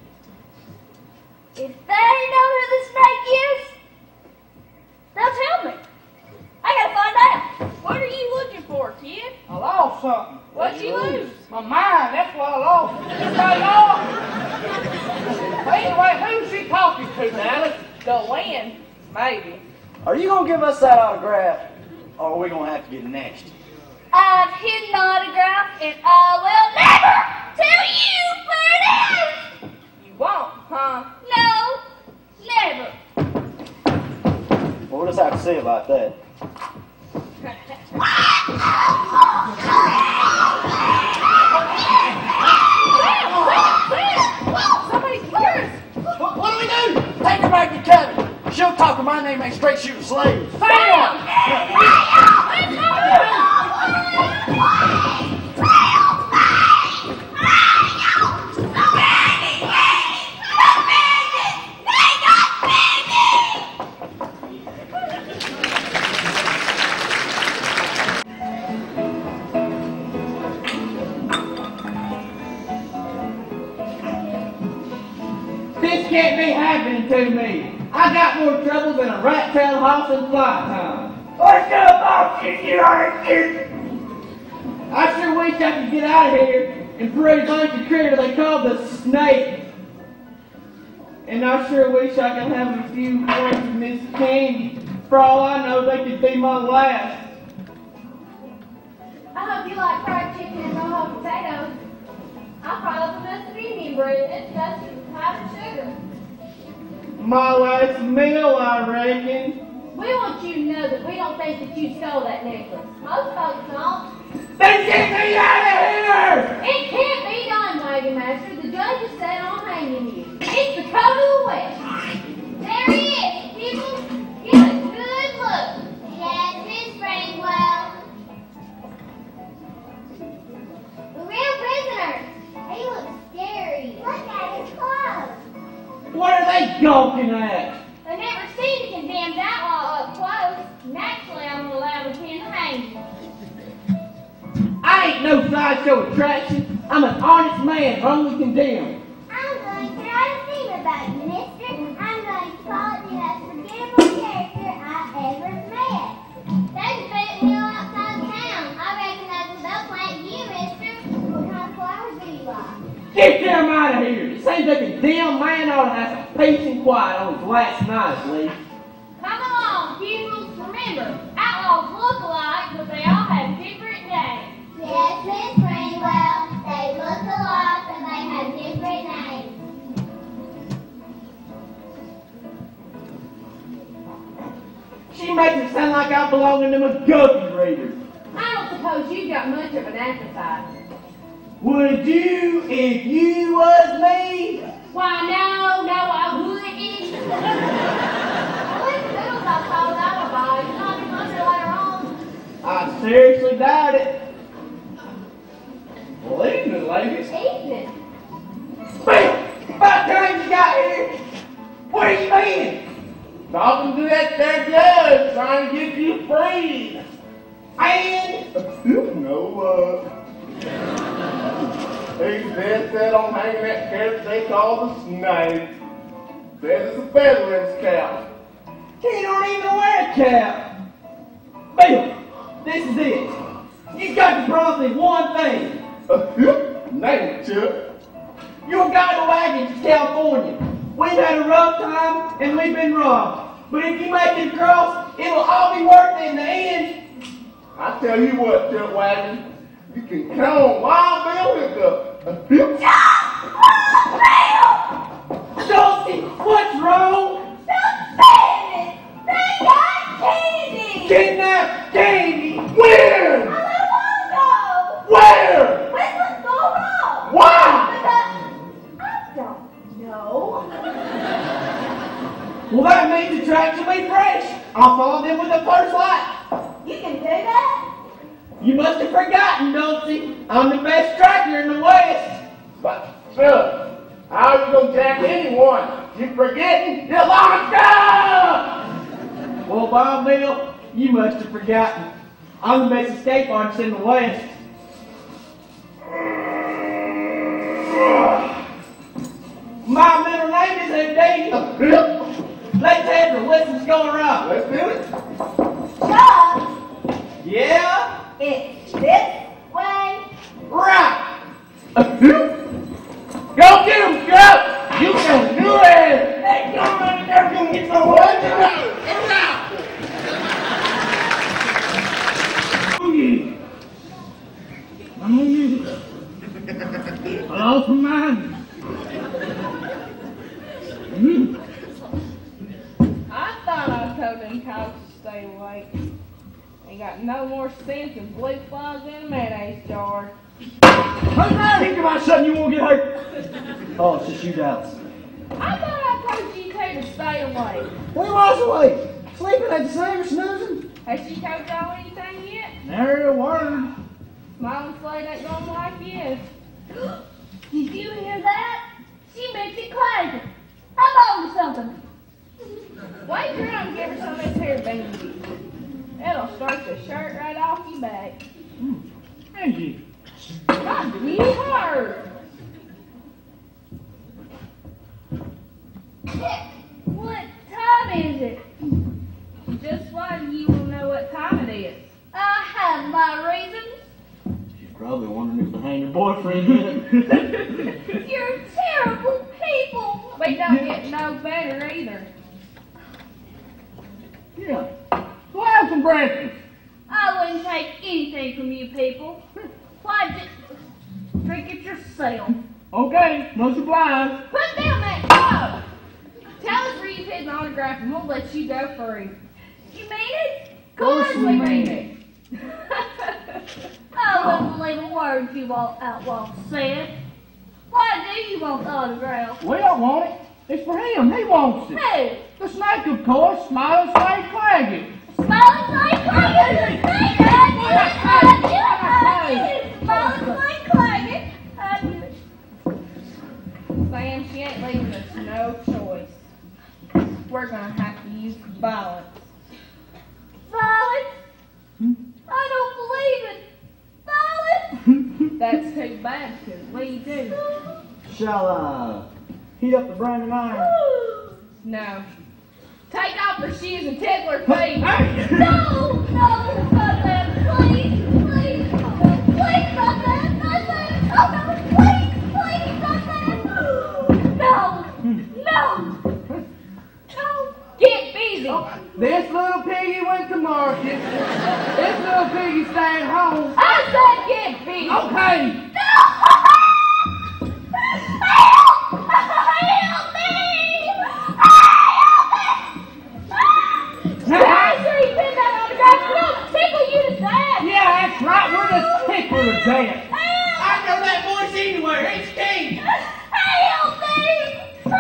If they know who the snake is, they'll tell me. I gotta find out. What are you looking for, kid? I lost something. What'd you lose? My mind, that's what I lost. Anybody lost? Anyway, who's she talking to, Dallas? The wind, maybe. Are you going to give us that autograph, or are we going to have to get next? I've hidden the autograph, and I will never tell you where it is. You won't, huh? No, never. Well, we'll just have to see about that. Somebody's yours. What do we do? Take her back to cabin. She'll talk to my name ain't straight shooting slaves. This can't be happening to me. I got more trouble than a rat-tailed house in flight time. What's up, you like I sure wish I could get out of here and free a bunch of critter they call the snake. And I sure wish I could have a few words with Miss Candy. For all I know, they could be my last. I hope you like fried chicken and raw potatoes. I probably missed an Indian bread. It's dusty with powdered sugar. My last meal, I reckon. We want you to know that we don't think that you stole that necklace. Most folks don't. Then get me out of here! It can't be done, Wagon Master. The judge is set on hanging you. It's the code of the West. There he is, people. Get a good look. Yes, Miss Frankwell. The real prisoner talking at? I've never seen a condemned outlaw up close. Naturally, I'm allowed to attend the hanging. I ain't no sideshow attraction. I'm an honest man, wrongly condemned. I'm going to write a theme about you, mister. I'm going to call you the most forgettable character I've ever met. There's a bit mill outside town. I reckon that's about plant you, mister. What kind of flowers do you like? Get them out of here. It seems like a damn man ought to have some peace and quiet on his last night, Lee. Come along, pupils. Remember, outlaws look alike, but they all have different names. Yes, Miss Greenwell. They look alike, but they have different names. She makes it sound like I belong in them McGuffey readers. I don't suppose you've got much of an appetite. Would you if you was me? Why, no, I wouldn't. At least Biddles I told alibi. You're not be hungry later on. I seriously doubt it. Well, evening, ladies. Evening. Bill, about time you got here. Where you been? Talking to that there judge, trying to get you free. And He's dead set on hanging that carrot they call the snake. Says it's a feather in his cap. he don't even wear a cap. Bill, this is it. You got to promise me one thing. Name it, Chuck. You're guiding the wagon to California. We've had a rough time and we've been robbed. But if you make it across, it'll all be worth it in the end. I tell you what, Chuck Wagon, you can count on Wild Bill Hiccup. Dulcie, what's wrong? Stop saying it! They got Candy! Kidnapped Candy? A When? little while ago! Where? When was going on? Why? I don't know. Well, that means the tracks will be fresh. I'll follow them with the first light. You can do that? You must have forgotten, Dulcie. I'm the best tracker in the West. But, Chuck, how you gonna jack anyone? You forgetting? You lost up! Well, Bob Bill, you must have forgotten. I'm the best escape artist in the West. My middle name is Houdini. Let's have the lessons going right. Let's do it. Chuck, Yeah? it's this way. Right. Go get him, Chuck! You can do it! Hey, come on, never gonna get no one. I'm on you. I lost my mind. I thought I told them cows to stay awake. Ain't got no more sense than blue flies in a mayonnaise jar. Hey, man, think about something you won't get hurt. Oh, it's just you, Dallas. I thought I told you two to stay awake. We was awake. Sleeping at the same or snoozing? Has she told y'all anything yet? Nary a word. Smiling Slade ain't gonna like you. Did you hear that? She makes it crazy. I'm on to something. Wait till I give her some of this hair bandy. It'll start the shirt right off your back. Thank you. Not really hard. What time is it? Just why you will know what time it is. I have my reasons. She's probably wondering if to hang your boyfriend yet. You're terrible people. We don't get no better either. Yeah. Go have some breakfast. I wouldn't take anything from you people. Why drink it yourself? Okay, no supplies. Put down that cup. Tell us where you hid an autograph and we'll let you go free. You mean it? Of course we mean it. I wouldn't believe a word you all outlaws said. Why do you want the autograph? We don't want it. It's for him. He wants it. Who? The snake, of course. Smiling Slade Claggett. Smiling Slade Claggett? I knew it. Smiling Slade Claggett. I knew it. Sam, she ain't leaving us no choice. bad to it. What do you do? Shall I heat up the branding iron? No. Take off her shoes and tickle her feet. No, not that. Please, please, please, not that, not that. Oh no, please, not that. No. Get busy. This little piggy went to market. This little piggy stayed home. I said get busy. Okay. Help me! I'm sure you put that on the ground. We're going to tickle you to death. Yeah, that's right. We're just tickle to death. I know that voice anywhere. It's King. Help me!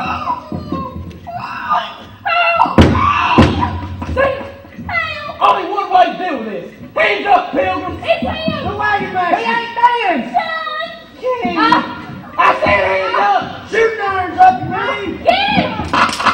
See? Only one way to deal with this. Hands up, Pilgrim. It's him. The wagon master. He ain't dancing. King. I said hands up. Shooting irons up your name. Get him.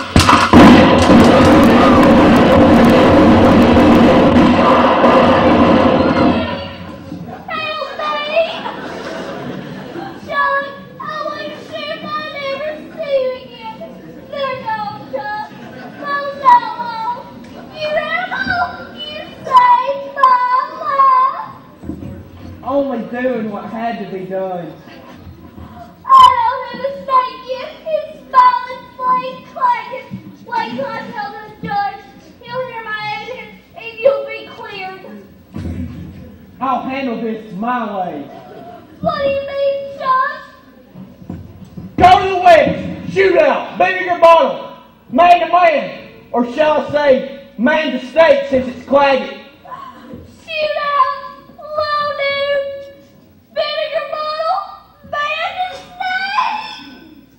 Only doing what had to be done. I don't have to thank you. It's smiling, flame, clanging. Like I tell the judge, he'll hear my evidence and you'll be cleared. I'll handle this my way. What do you mean, Judge? Go to the wedding. Shoot out. Vinegar bottle. Man to man. Or shall I say, man to steak since it's clagging. Shoot out, low-noon, vinegar bottle, man to stay.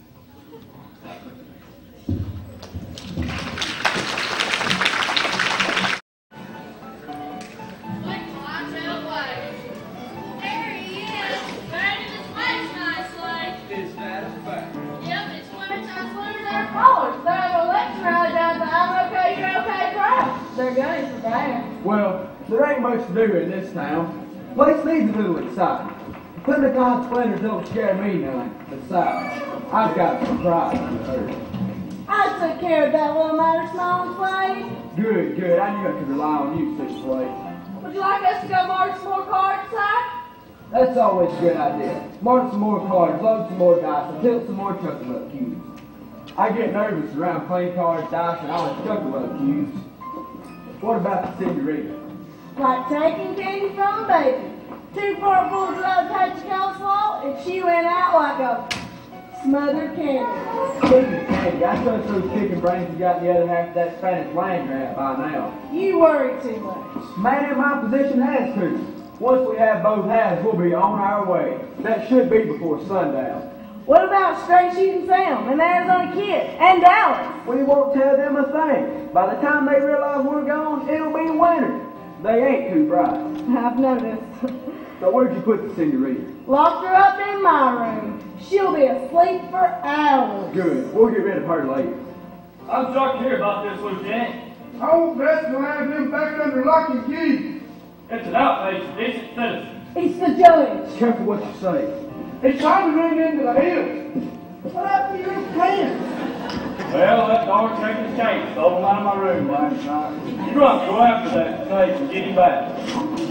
There he is. Better than his legs nicely. Is that a fact? Yep, it's wintertime swimmers there. Ballers, they're having a lecture right down the I'm okay, you're okay crowd. They're going for bad. Well, there ain't much to do in this town. Place needs a little excitement. Putting the con splinters don't scare me none. Besides, I've got a surprise for her. I took care of that little matter, Small Slade. Good, good. I knew I could rely on you, Six Slade. Would you like us to go mark some more cards, sir? That's always a good idea. Mark some more cards, load some more dice, and tilt some more chuckle-up cues. I get nervous around playing cards, dice, and all the chuckle-up cues. What about the senorita? Like taking candy from a baby. 2 forkfuls of that patch of coleslaw, and she went out like a smothered candy. Speaking of candy, I trust those chicken brains have got the other half of that Spanish land grab by now. You worry too much. Man in my position has to. Once we have both halves, we'll be on our way. That should be before sundown. What about Straight Shooting Sam and Arizona Kid and Dallas? We won't tell them a thing. By the time they realize we're gone, it'll be winter. They ain't too bright. I've noticed. So where'd you put the senorita? Locked her up in my room. She'll be asleep for hours. Good. We'll get rid of her later. I'm shocked to hear about this, Lieutenant. I won't best to have him back under lock and key. It's an outrage to decent citizens. It's the judge. Careful what you say. It's time to run into the hills. What happened to your pants? Well, that dog taking his cane stole him out of my room last night. You run, go after that snake and get him back.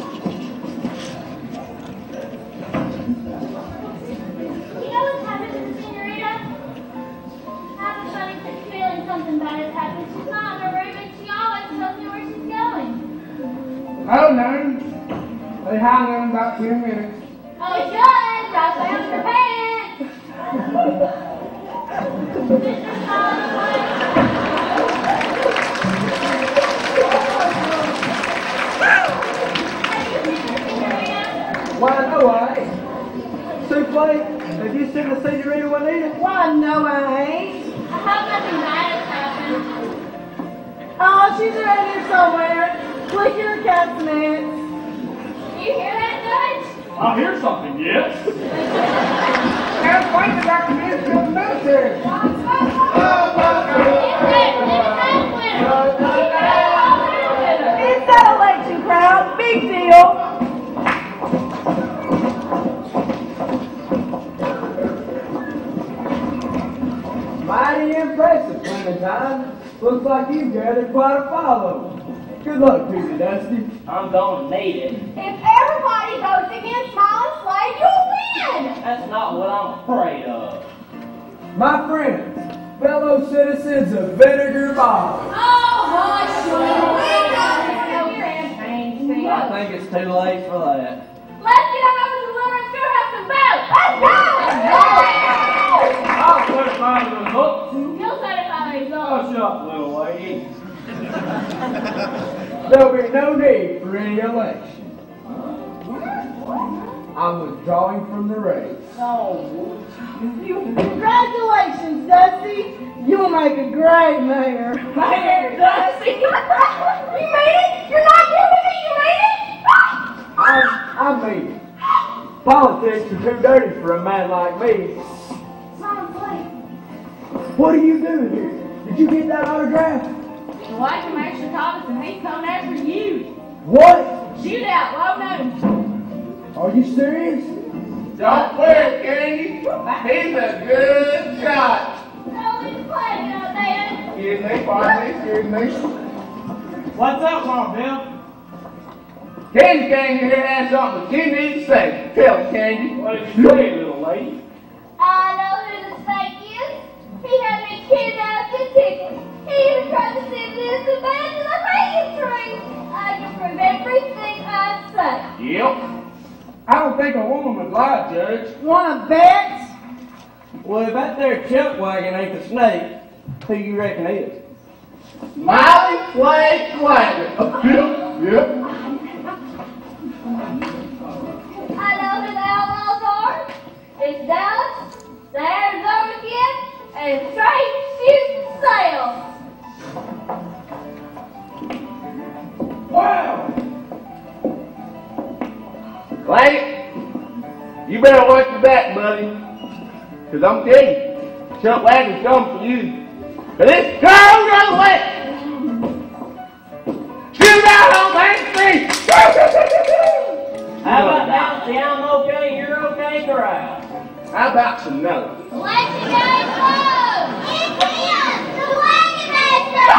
You know what's happened to the senorita? I have a funny feeling something bad has happened. She's not in her room and she always tells me where she's going. Oh, no. They hang on about 10 minutes. Oh, Judge, I found your pants. Mr. Smallwood. Why, no, I ain't. Souffle, have you seen the senorita Juanita? Why, no, I ain't. I hope nothing bad has happened. Oh, she's around here somewhere. Clicking her castanets. You hear that, Judge? I hear something, yes? Can't find the document from the military. It's that election crowd. Big deal. Looks like you've gathered quite a following. Good luck to you, Dusty. I'm gonna need it. If everybody votes against Smile and Slade, you'll win! That's not what I'm afraid of. My friends, fellow citizens of Vinegar Bottom. Oh, hush, we don't know your campaign, I think it's too late for that. Let's get over to the Lunar Schoolhouse and vote! Let's go! I'll certify the results. You'll certify the results. Oh, shut up, little lady. There'll be no need for any election. I'm withdrawing from the race. Congratulations, Dusty. You'll make a great mayor. Mayor Dusty! You made it? You're not giving it? You made it? I mean it. Politics are too dirty for a man like me. What are you doing here? Did you get that autograph? The Wagon Master called us and he's coming after you. What? Shootout, low noon. Are you serious? Don't worry, Candy. He's a good shot. No, he's playing out there. Excuse me, pardon me, excuse me. What's up, Marvell? Candy came here to ask something that you need to say. Tell us, Candy. What did you say, little lady? I know who the snake is. He had me kidnapped and tickled. He even tried to send me as a man to the hanging tree. I can prove everything I say. Yep. I don't think a woman would lie, Judge. Wanna bet? Well, if that there chuck wagon ain't the snake, who you reckon is? Smiley Slade Wagon. Yep. I know who the outlaws are. It's Dallas, the Arizona Kid, and straight shooting sales. Wow. Slade, you better watch your back, buddy. Cause I'm telling you, Chuck Wagon's coming for you. But it's cold on the way. Shoot out on Main Street. How about that? The I'm okay, you're okay crowd? How about some notes? Let you guys go. It's him, the Wagon Master.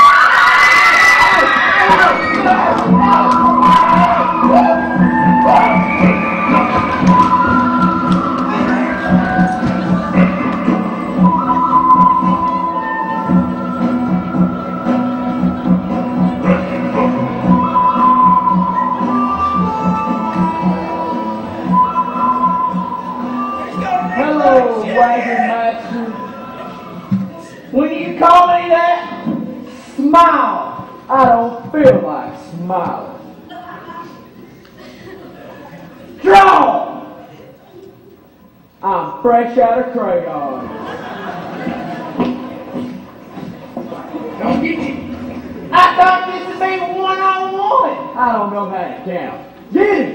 Hello, Wagon Master. When you call me that, smile. I don't feel like smiling. Draw! I'm fresh out of crayon. Don't get you. I thought this would be one-on-one. I don't know how to count. Get it!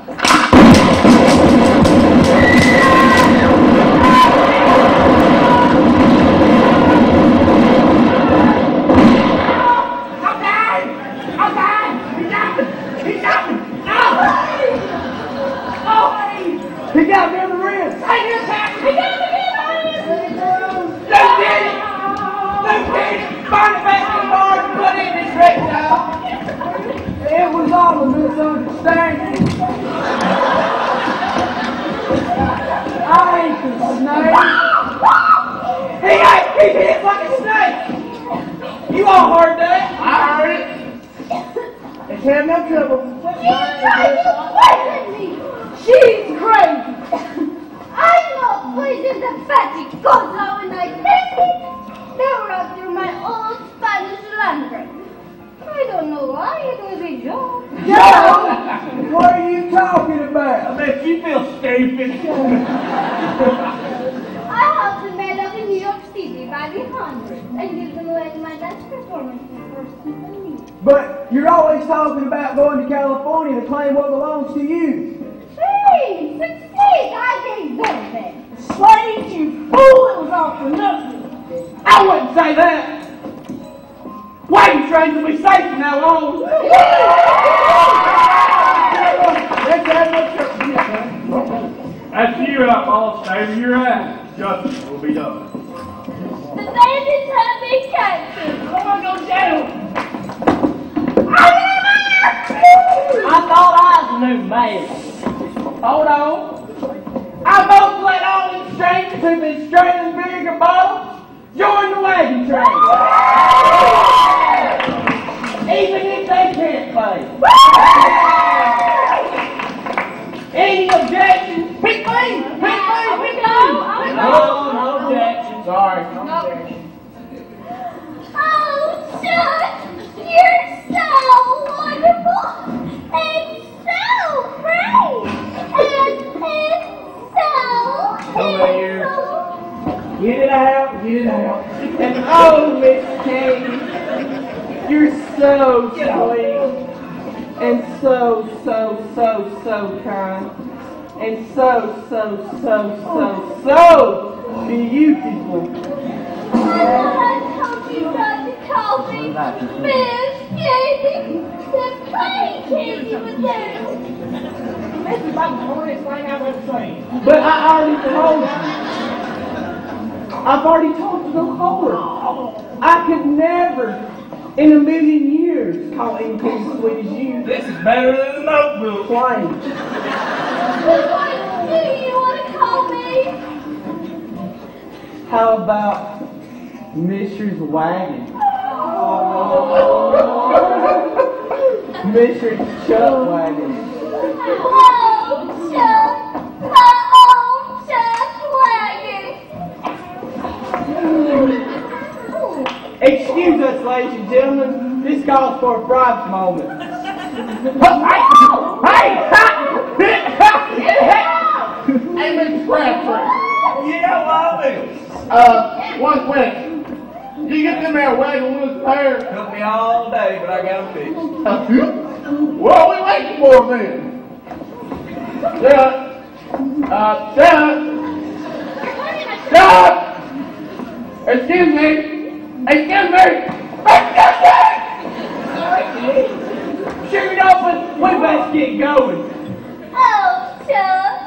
He got me in the ribs! He got me in the Find the back of the bar and put in this reptile. It was all a misunderstanding. I ain't the snake. He hit like a snake. You all heard that? I heard it. It's having no trouble. She's crazy. I'm not poisoned the fatty gozo and I think they were out through my old Spanish language. I don't know why it was a joke. Joe! What are you talking about? I bet you feel stupid. I helped the men up in New York City by the hundreds and give them away to my dance performances for souvenirs. But you're always talking about going to California to claim what belongs to you. Please, succeed, I deserve it. Slade, you fool, it was all for nothing. I wouldn't say that. Wagon trains will be safe from now on. That's you out, boss. Stay where you're at. Justice will be done. The bandits have been captured. I'm the new mayor. Hold on. I vote to let all these strangers who've been straining vinegar bottles join the wagon train. Even if they can't play. Any objections? Pick me! Pick me! No objections. Sorry, no objections. Oh, Chuck, you're so wonderful and so brave and so handsome. Get it out, get it out. And oh, Miss Katie, you're so sweet and so kind and so beautiful. I told you not to call me Miss Katie. The plain Katie was there. This is about the funniest thing I've ever seen. But I already told you. I've already told you to call her. I could never, in a million years, call anything as sweet as you. This is better than the notebook. Plain. What do you want to call me? How about Mrs. Wagon? Mrs. Chuck Wagon. Oh, Chuck. Oh, Chuck Wagon. Excuse us, ladies and gentlemen. This calls for a private moment. Hey, Mr. Crabtree. Yeah, well, One question. You get them there wagon wheels pair? took me all day, but I got them fixed. What are we waiting for then? Shut! Excuse me! Excuse me! Shoot it open. We best get going. Oh, Chuck.